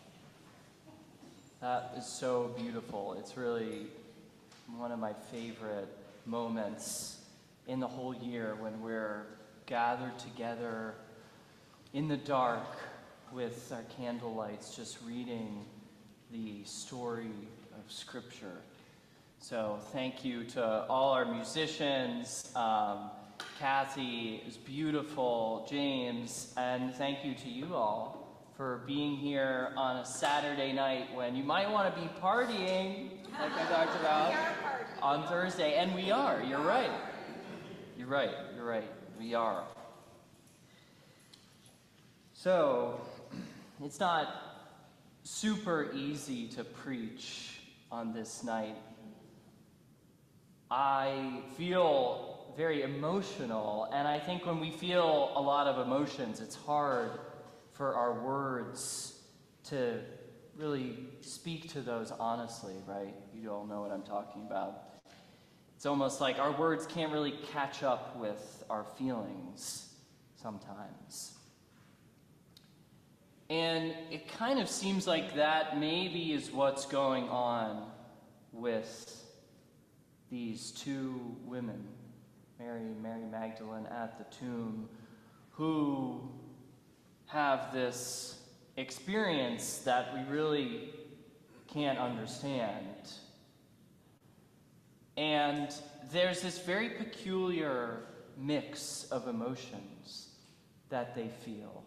That is so beautiful. It's really one of my favorite moments in the whole year when we're gathered together in the dark with our candle lights, just reading the story of Scripture. So thank you to all our musicians. Kathy is beautiful, James, and thank you to you all for being here on a Saturday night when you might want to be partying, like we talked about, on Thursday. And we are, you're right. You're right, we are. So, it's not super easy to preach on this night. I feel very emotional, and I think when we feel a lot of emotions, it's hard for our words to really speak to those honestly, right? You all know what I'm talking about. It's almost like our words can't really catch up with our feelings sometimes. And it kind of seems like that maybe is what's going on with these two women, Mary Magdalene at the tomb, who have this experience that we really can't understand. And there's this very peculiar mix of emotions that they feel.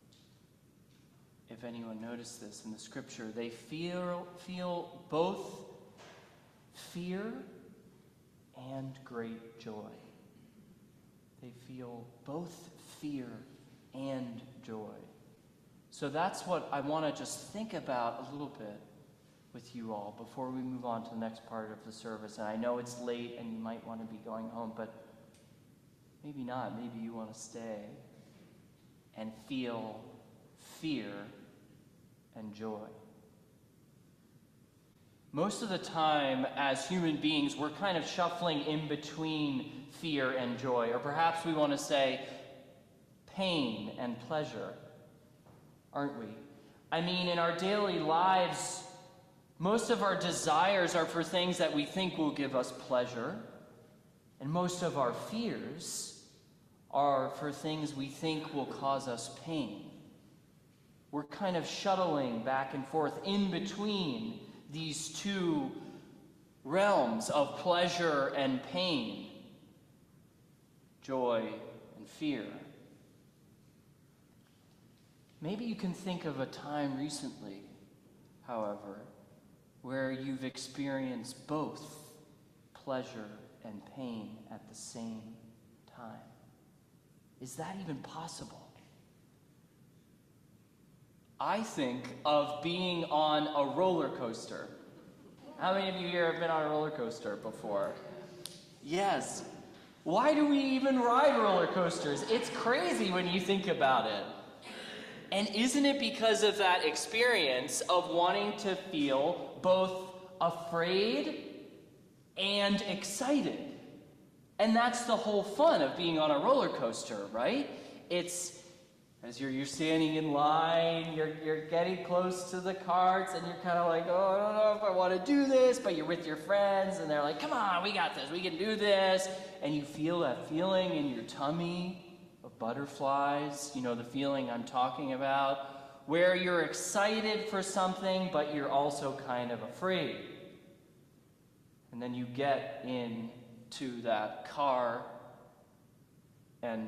If anyone noticed this in the scripture, they feel both fear and great joy. They feel both fear and joy. So that's what I want to just think about a little bit with you all before we move on to the next part of the service. And I know it's late and you might want to be going home, but maybe not. Maybe you want to stay and feel fear and joy. Most of the time, as human beings, we're kind of shuffling in between fear and joy, or perhaps we want to say pain and pleasure, aren't we? I mean, in our daily lives, most of our desires are for things that we think will give us pleasure, and most of our fears are for things we think will cause us pain. We're kind of shuttling back and forth in between these two realms of pleasure and pain, joy and fear. Maybe you can think of a time recently, however, where you've experienced both pleasure and pain at the same time. Is that even possible? I think of being on a roller coaster. How many of you here have been on a roller coaster before? Yes. Why do we even ride roller coasters? It's crazy when you think about it. And isn't it because of that experience of wanting to feel both afraid and excited? And that's the whole fun of being on a roller coaster, right? It's as you're standing in line, you're getting close to the carts, and you're kind of like, oh, I don't know if I want to do this, but you're with your friends, and they're like, come on, we got this, we can do this. And you feel that feeling in your tummy of butterflies, you know, the feeling I'm talking about, where you're excited for something, but you're also kind of afraid. And then you get into that car, and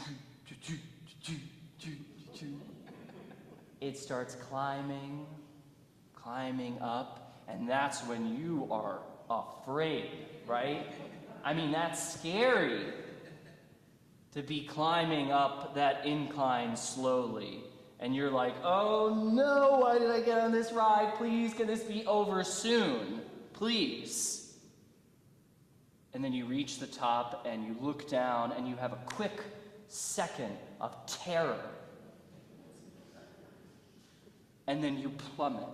it starts climbing up, and that's when you are afraid, right? I mean, that's scary to be climbing up that incline slowly, and you're like, oh no, why did I get on this ride? Please, can this be over soon? Please. And then you reach the top, and you look down, and you have a quick second of terror. And then you plummet.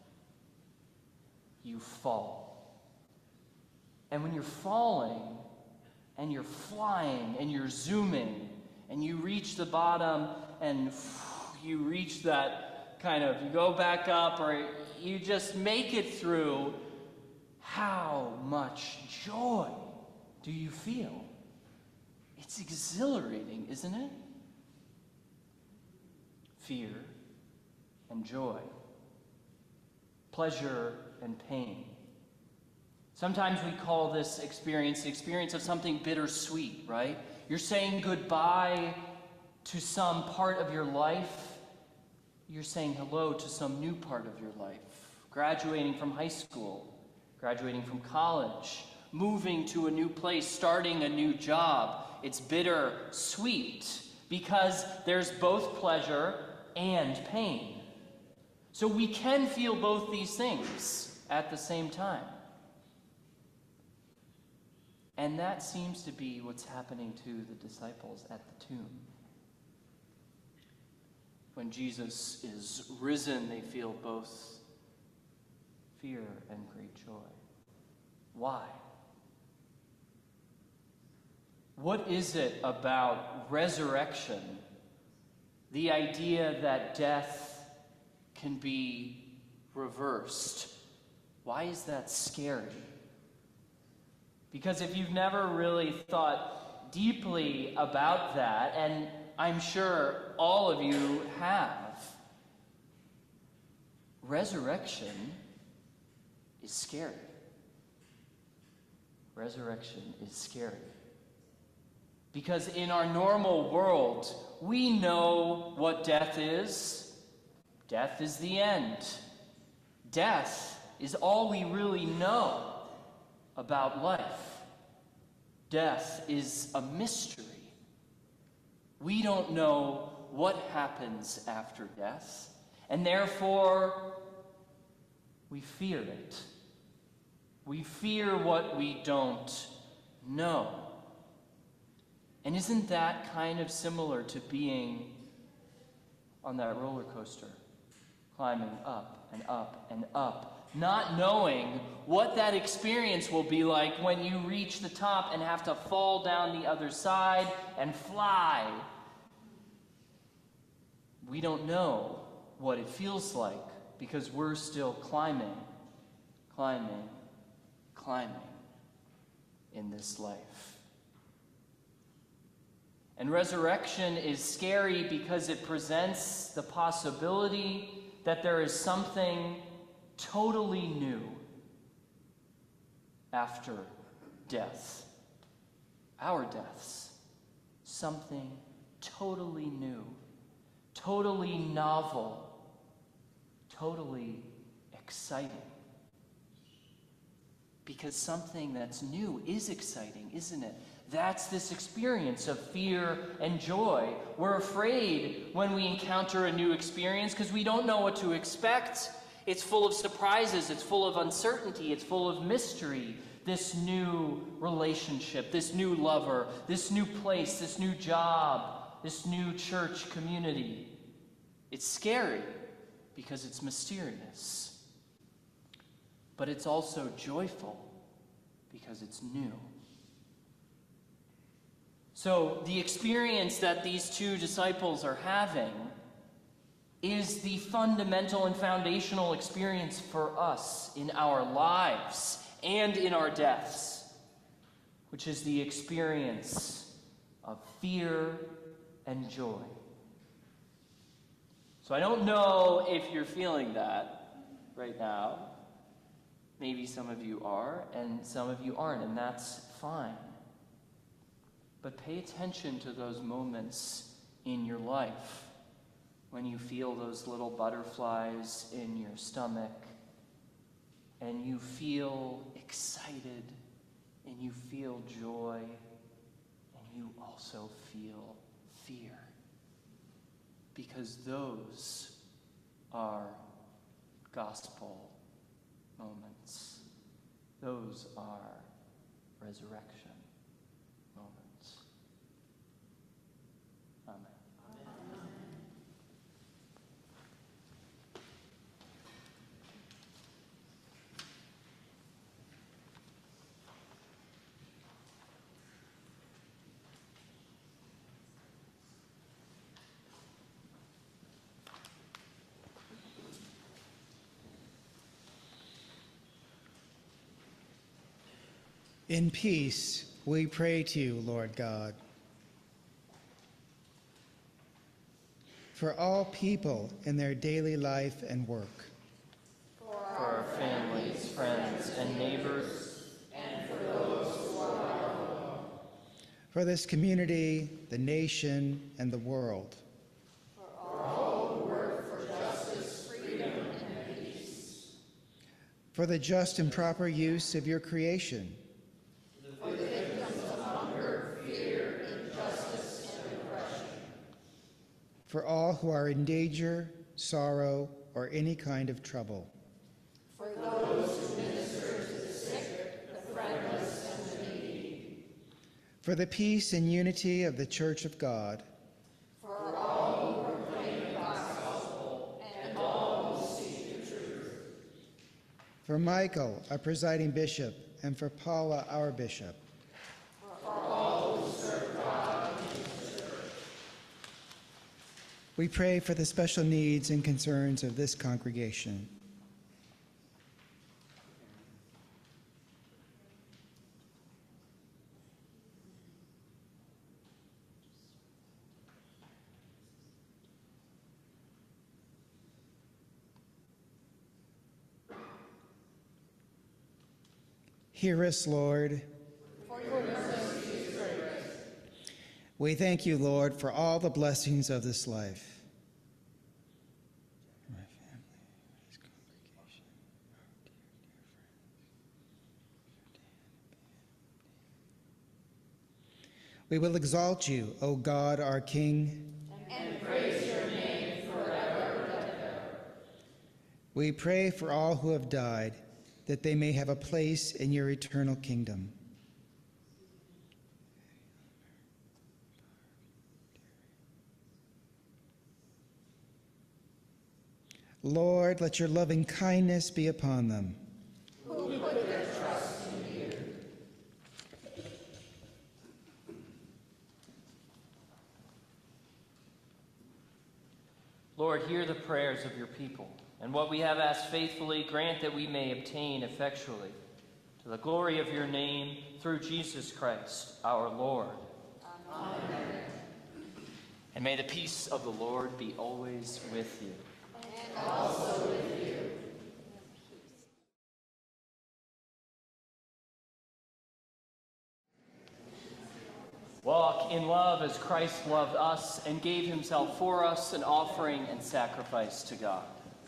You fall. And when you're falling, and you're flying, and you're zooming, and you reach the bottom, and you reach that kind of, you go back up, or you just make it through, how much joy do you feel? It's exhilarating, isn't it? Fear and joy, pleasure and pain. Sometimes we call this experience the experience of something bittersweet, right? You're saying goodbye to some part of your life. You're saying hello to some new part of your life. Graduating from high school, graduating from college, moving to a new place, starting a new job. It's bittersweet because there's both pleasure and pain. So we can feel both these things at the same time. And that seems to be what's happening to the disciples at the tomb. When Jesus is risen, they feel both fear and great joy. Why? What is it about resurrection, the idea that death can be reversed? Why is that scary? Because if you've never really thought deeply about that, and I'm sure all of you have, resurrection is scary. Resurrection is scary. Because in our normal world, we know what death is. Death is the end. Death is all we really know about life. Death is a mystery. We don't know what happens after death, and therefore we fear it. We fear what we don't know. And isn't that kind of similar to being on that roller coaster, climbing up and up and up, not knowing what that experience will be like when you reach the top and have to fall down the other side and fly? We don't know what it feels like because we're still climbing in this life. And resurrection is scary because it presents the possibility that there is something totally new after death. Our deaths. Something totally new. totally novel, totally exciting. Because something that's new is exciting, isn't it? That's this experience of fear and joy. We're afraid when we encounter a new experience because we don't know what to expect. It's full of surprises, it's full of uncertainty, it's full of mystery. This new relationship, this new lover, this new place, this new job, this new church community. It's scary because it's mysterious. But it's also joyful because it's new. So the experience that these two disciples are having is the fundamental and foundational experience for us in our lives and in our deaths, which is the experience of fear and joy. So I don't know if you're feeling that right now. Maybe some of you are, and some of you aren't, and that's fine. But pay attention to those moments in your life when you feel those little butterflies in your stomach, and you feel excited, and you feel joy, and you also feel fear. Because those are gospel moments. Those are resurrection moments. Amen. In peace, we pray to you, Lord God. For all people in their daily life and work. For our families, friends, and neighbors. And for those who are alone. For this community, the nation, and the world. For all who work for justice, freedom, and peace. For the just and proper use of your creation. For the victims of hunger, fear, injustice, and oppression. For all who are in danger, sorrow, or any kind of trouble. For those who minister to the sick, the friendless, and the needy. For the peace and unity of the Church of God. For all who proclaim the gospel, and all who seek the truth. For Michael, our presiding bishop, and for Paula, our bishop. For all who serve God in His church. We pray for the special needs and concerns of this congregation. Hear us, Lord. For your mercy is great. We thank you, Lord, for all the blessings of this life. My family, this congregation, oh dear friends. We will exalt you, O God, our King. And praise your name forever and ever. We pray for all who have died, that they may have a place in your eternal kingdom. Lord, let your loving kindness be upon them. Who put their trust in you. Lord, hear the prayers of your people, and what we have asked faithfully, grant that we may obtain effectually, to the glory of your name, through Jesus Christ, our Lord. Amen. And may the peace of the Lord be always with you. And also with you. Walk in love as Christ loved us and gave himself for us, an offering and sacrifice to God.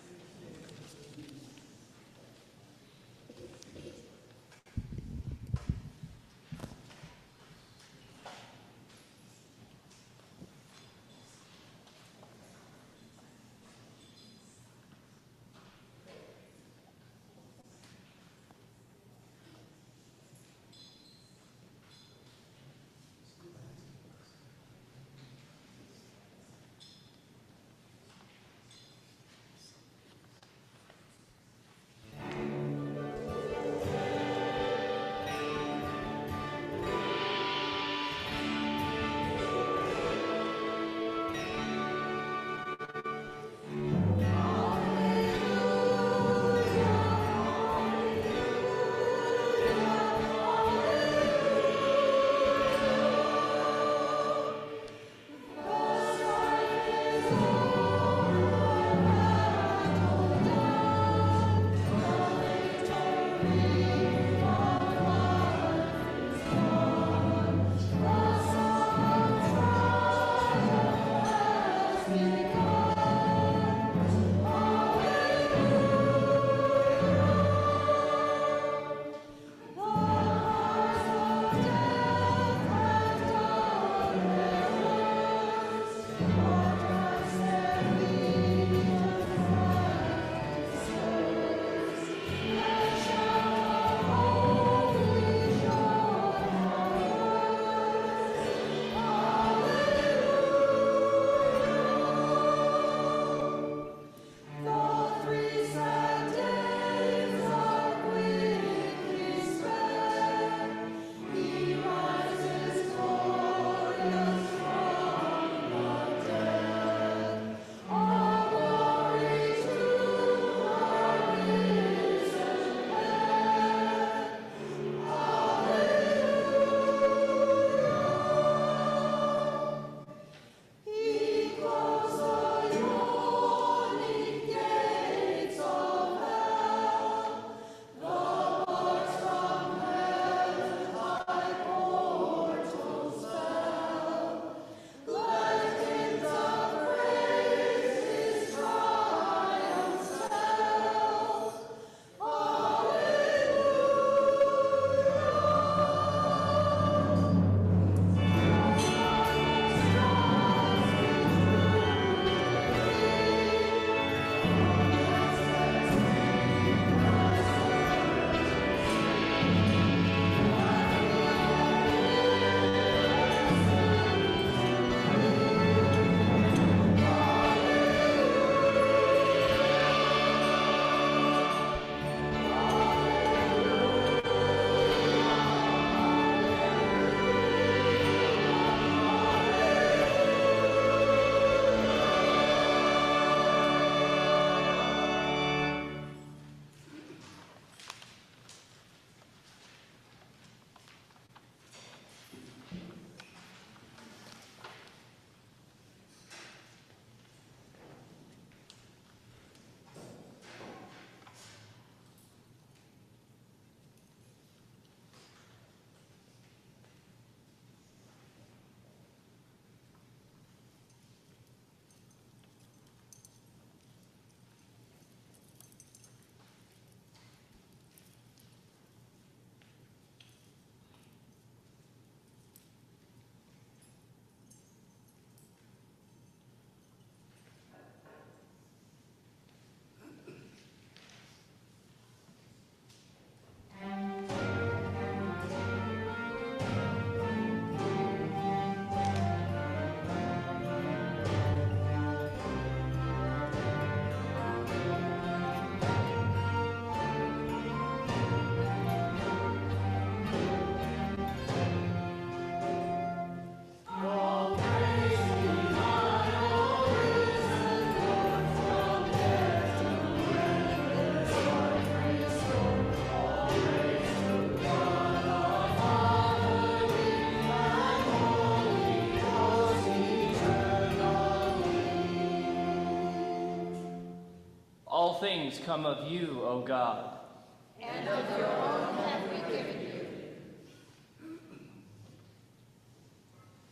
All things come of you, O God. And of your own have we given you.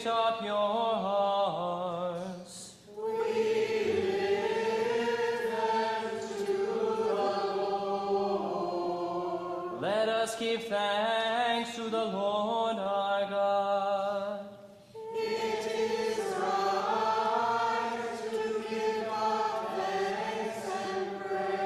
up your hearts. Let us give thanks to the Lord our God. It is right to give God thanks and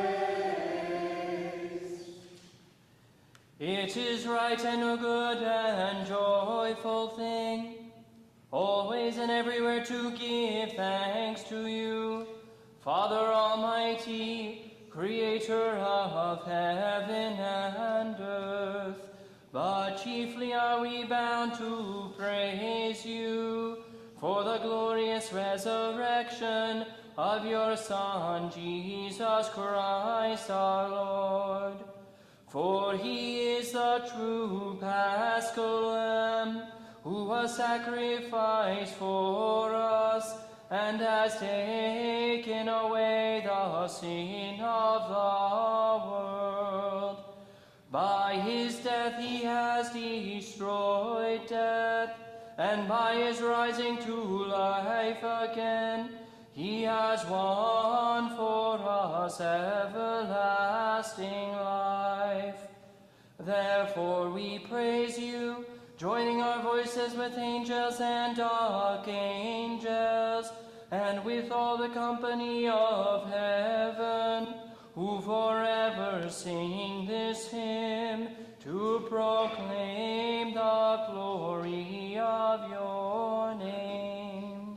praise. It is right and a good and joyful thing, always and everywhere to give thanks to you, Father Almighty, Creator of heaven and earth. But chiefly are we bound to praise you for the glorious resurrection of your Son, Jesus Christ our Lord. For he is the true Paschal Lamb, who was sacrificed for us, and has taken away the sin of the world. By his death he has destroyed death, and by his rising to life again, he has won for us everlasting life. Therefore we praise you, joining our voices with angels and archangels, and with all the company of heaven, who forever sing this hymn to proclaim the glory of your name.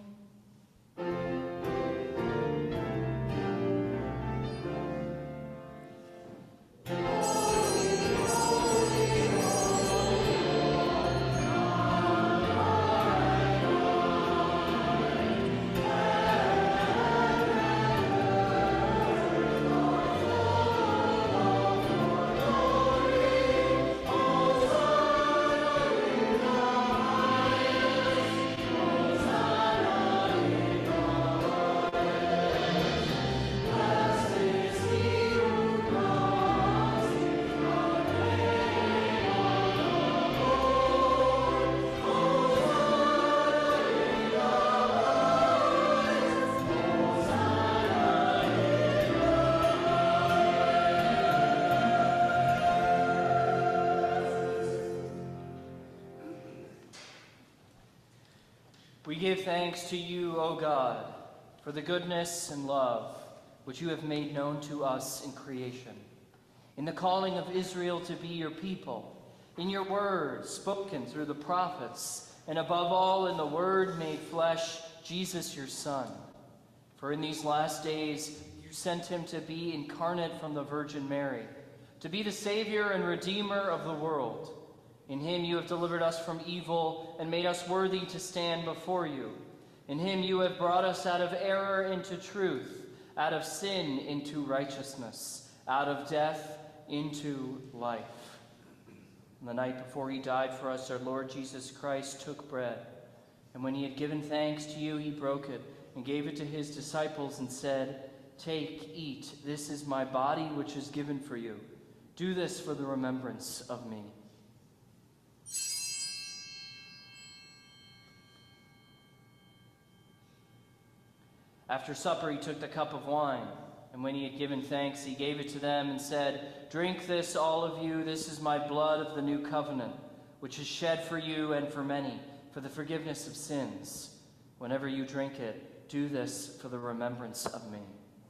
We give thanks to you, O God, for the goodness and love which you have made known to us in creation, in the calling of Israel to be your people, in your word spoken through the prophets, and above all in the word made flesh, Jesus your Son. For in these last days you sent him to be incarnate from the Virgin Mary, to be the Savior and Redeemer of the world. In him you have delivered us from evil and made us worthy to stand before you. In him you have brought us out of error into truth, out of sin into righteousness, out of death into life. On the night before he died for us, our Lord Jesus Christ took bread, and when he had given thanks to you, he broke it and gave it to his disciples and said, "Take, eat, this is my body which is given for you. Do this for the remembrance of me." After supper, he took the cup of wine, and when he had given thanks, he gave it to them and said, "Drink this, all of you. This is my blood of the new covenant, which is shed for you and for many, for the forgiveness of sins. Whenever you drink it, do this for the remembrance of me."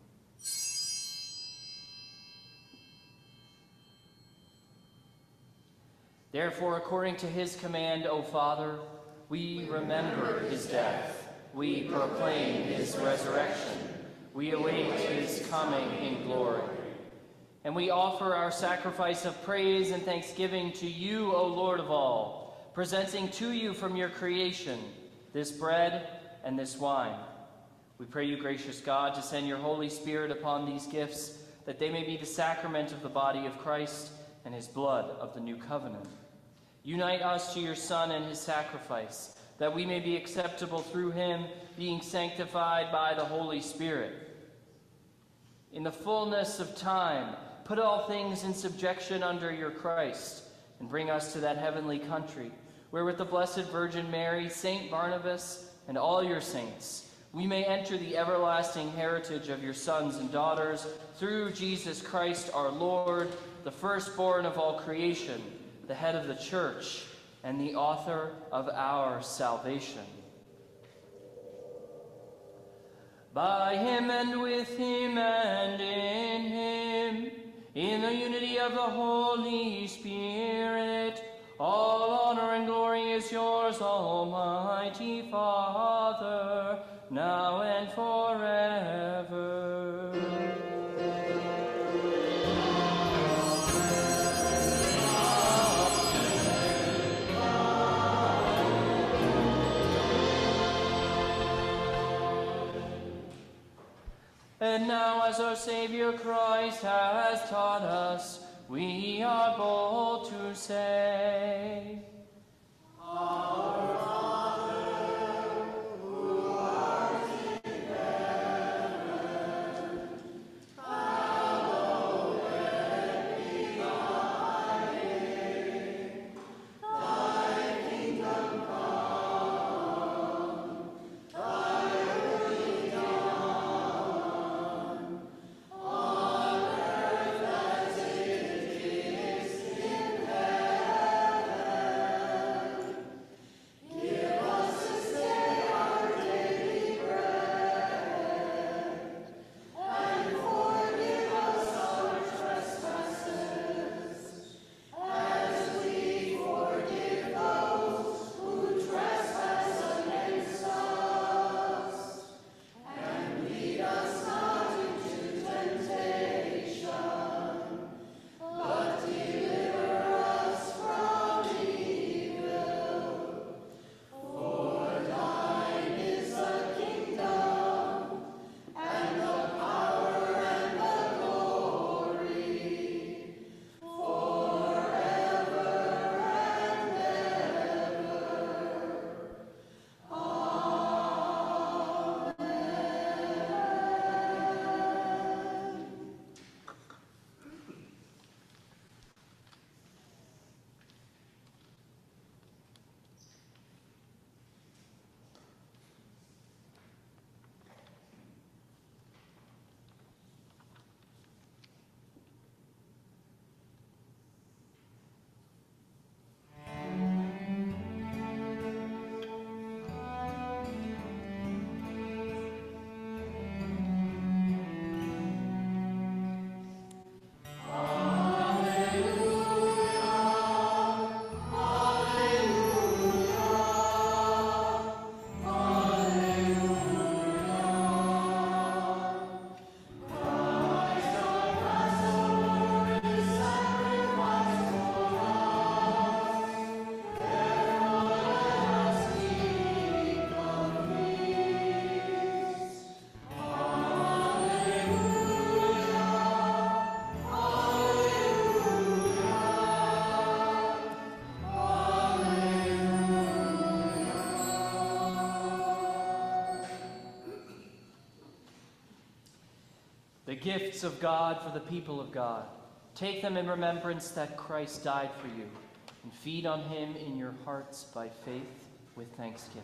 Therefore, according to his command, O Father, we remember his death. We proclaim his resurrection. We await his coming in glory. And we offer our sacrifice of praise and thanksgiving to you, O Lord of all, presenting to you from your creation this bread and this wine. We pray you, gracious God, to send your Holy Spirit upon these gifts, that they may be the sacrament of the body of Christ and his blood of the new covenant. Unite us to your Son and his sacrifice, that we may be acceptable through him, being sanctified by the Holy Spirit. In the fullness of time, put all things in subjection under your Christ, and bring us to that heavenly country, where with the Blessed Virgin Mary, Saint Barnabas, and all your saints, we may enter the everlasting heritage of your sons and daughters through Jesus Christ our Lord, the firstborn of all creation, the head of the church, and the author of our salvation. By him and with him and in him, in the unity of the Holy Spirit, all honor and glory is yours, Almighty Father, now and forever. And now, as our Savior Christ has taught us, we are bold to say, Our Father, who art in heaven, hallowed be thy name. Thy kingdom come, thy will be done, on earth as it is in heaven. Give us this day our daily bread, and forgive us our trespasses, as we forgive those who trespass against us. And lead us not into temptation, but deliver us from evil. For thine is the kingdom, and the power, and the glory, forever and ever. The gifts of God for the people of God. Take them in remembrance that Christ died for you, and feed on him in your hearts by faith with thanksgiving.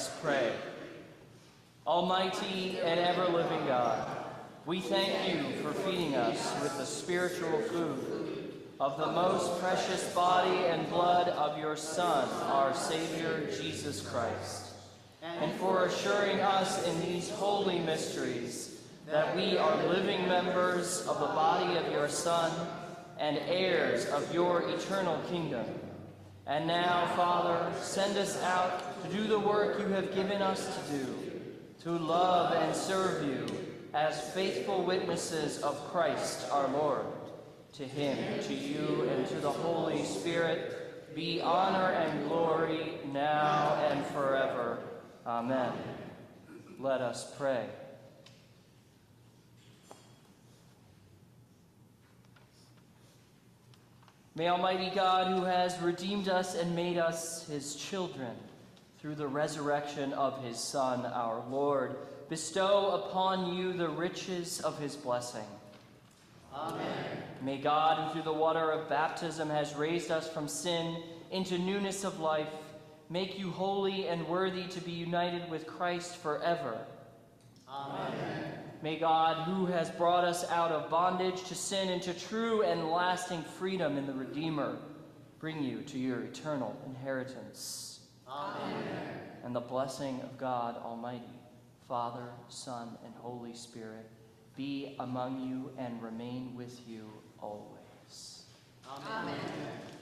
us pray. Almighty and ever-living God, we thank you for feeding us with the spiritual food of the most precious body and blood of your Son, our Savior, Jesus Christ, and for assuring us in these holy mysteries that we are living members of the body of your Son and heirs of your eternal kingdom. And now, Father, send us out to do the work you have given us to do, to love and serve you as faithful witnesses of Christ our Lord. To him, to you, and to the Holy Spirit be honor and glory now and forever. Amen. Let us pray. May Almighty God, who has redeemed us and made us his children through the resurrection of his Son, our Lord, bestow upon you the riches of his blessing. Amen. May God, who through the water of baptism has raised us from sin into newness of life, make you holy and worthy to be united with Christ forever. Amen. May God, who has brought us out of bondage to sin into true and lasting freedom in the Redeemer, bring you to your eternal inheritance. Amen. And the blessing of God Almighty, Father, Son, and Holy Spirit, be among you and remain with you always. Amen. Amen.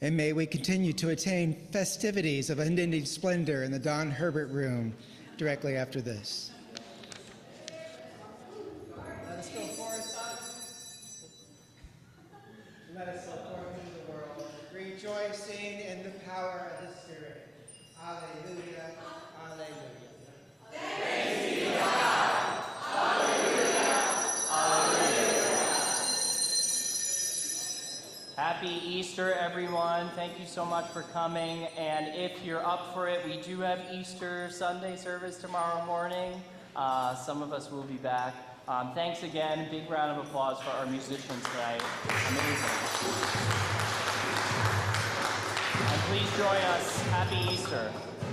And may we continue to attain festivities of unending splendor in the Don Herbert Room directly after this. Let us go forth. Let us go forth into the world, rejoicing in the power of the Spirit. Alleluia, alleluia. Thanks be to God. Alleluia, alleluia. Happy Easter, everyone. Thank you so much for coming. And if you're up for it, we do have Easter Sunday service tomorrow morning. Some of us will be back. Thanks again. Big round of applause for our musicians tonight. Amazing. And please join us. Happy Easter.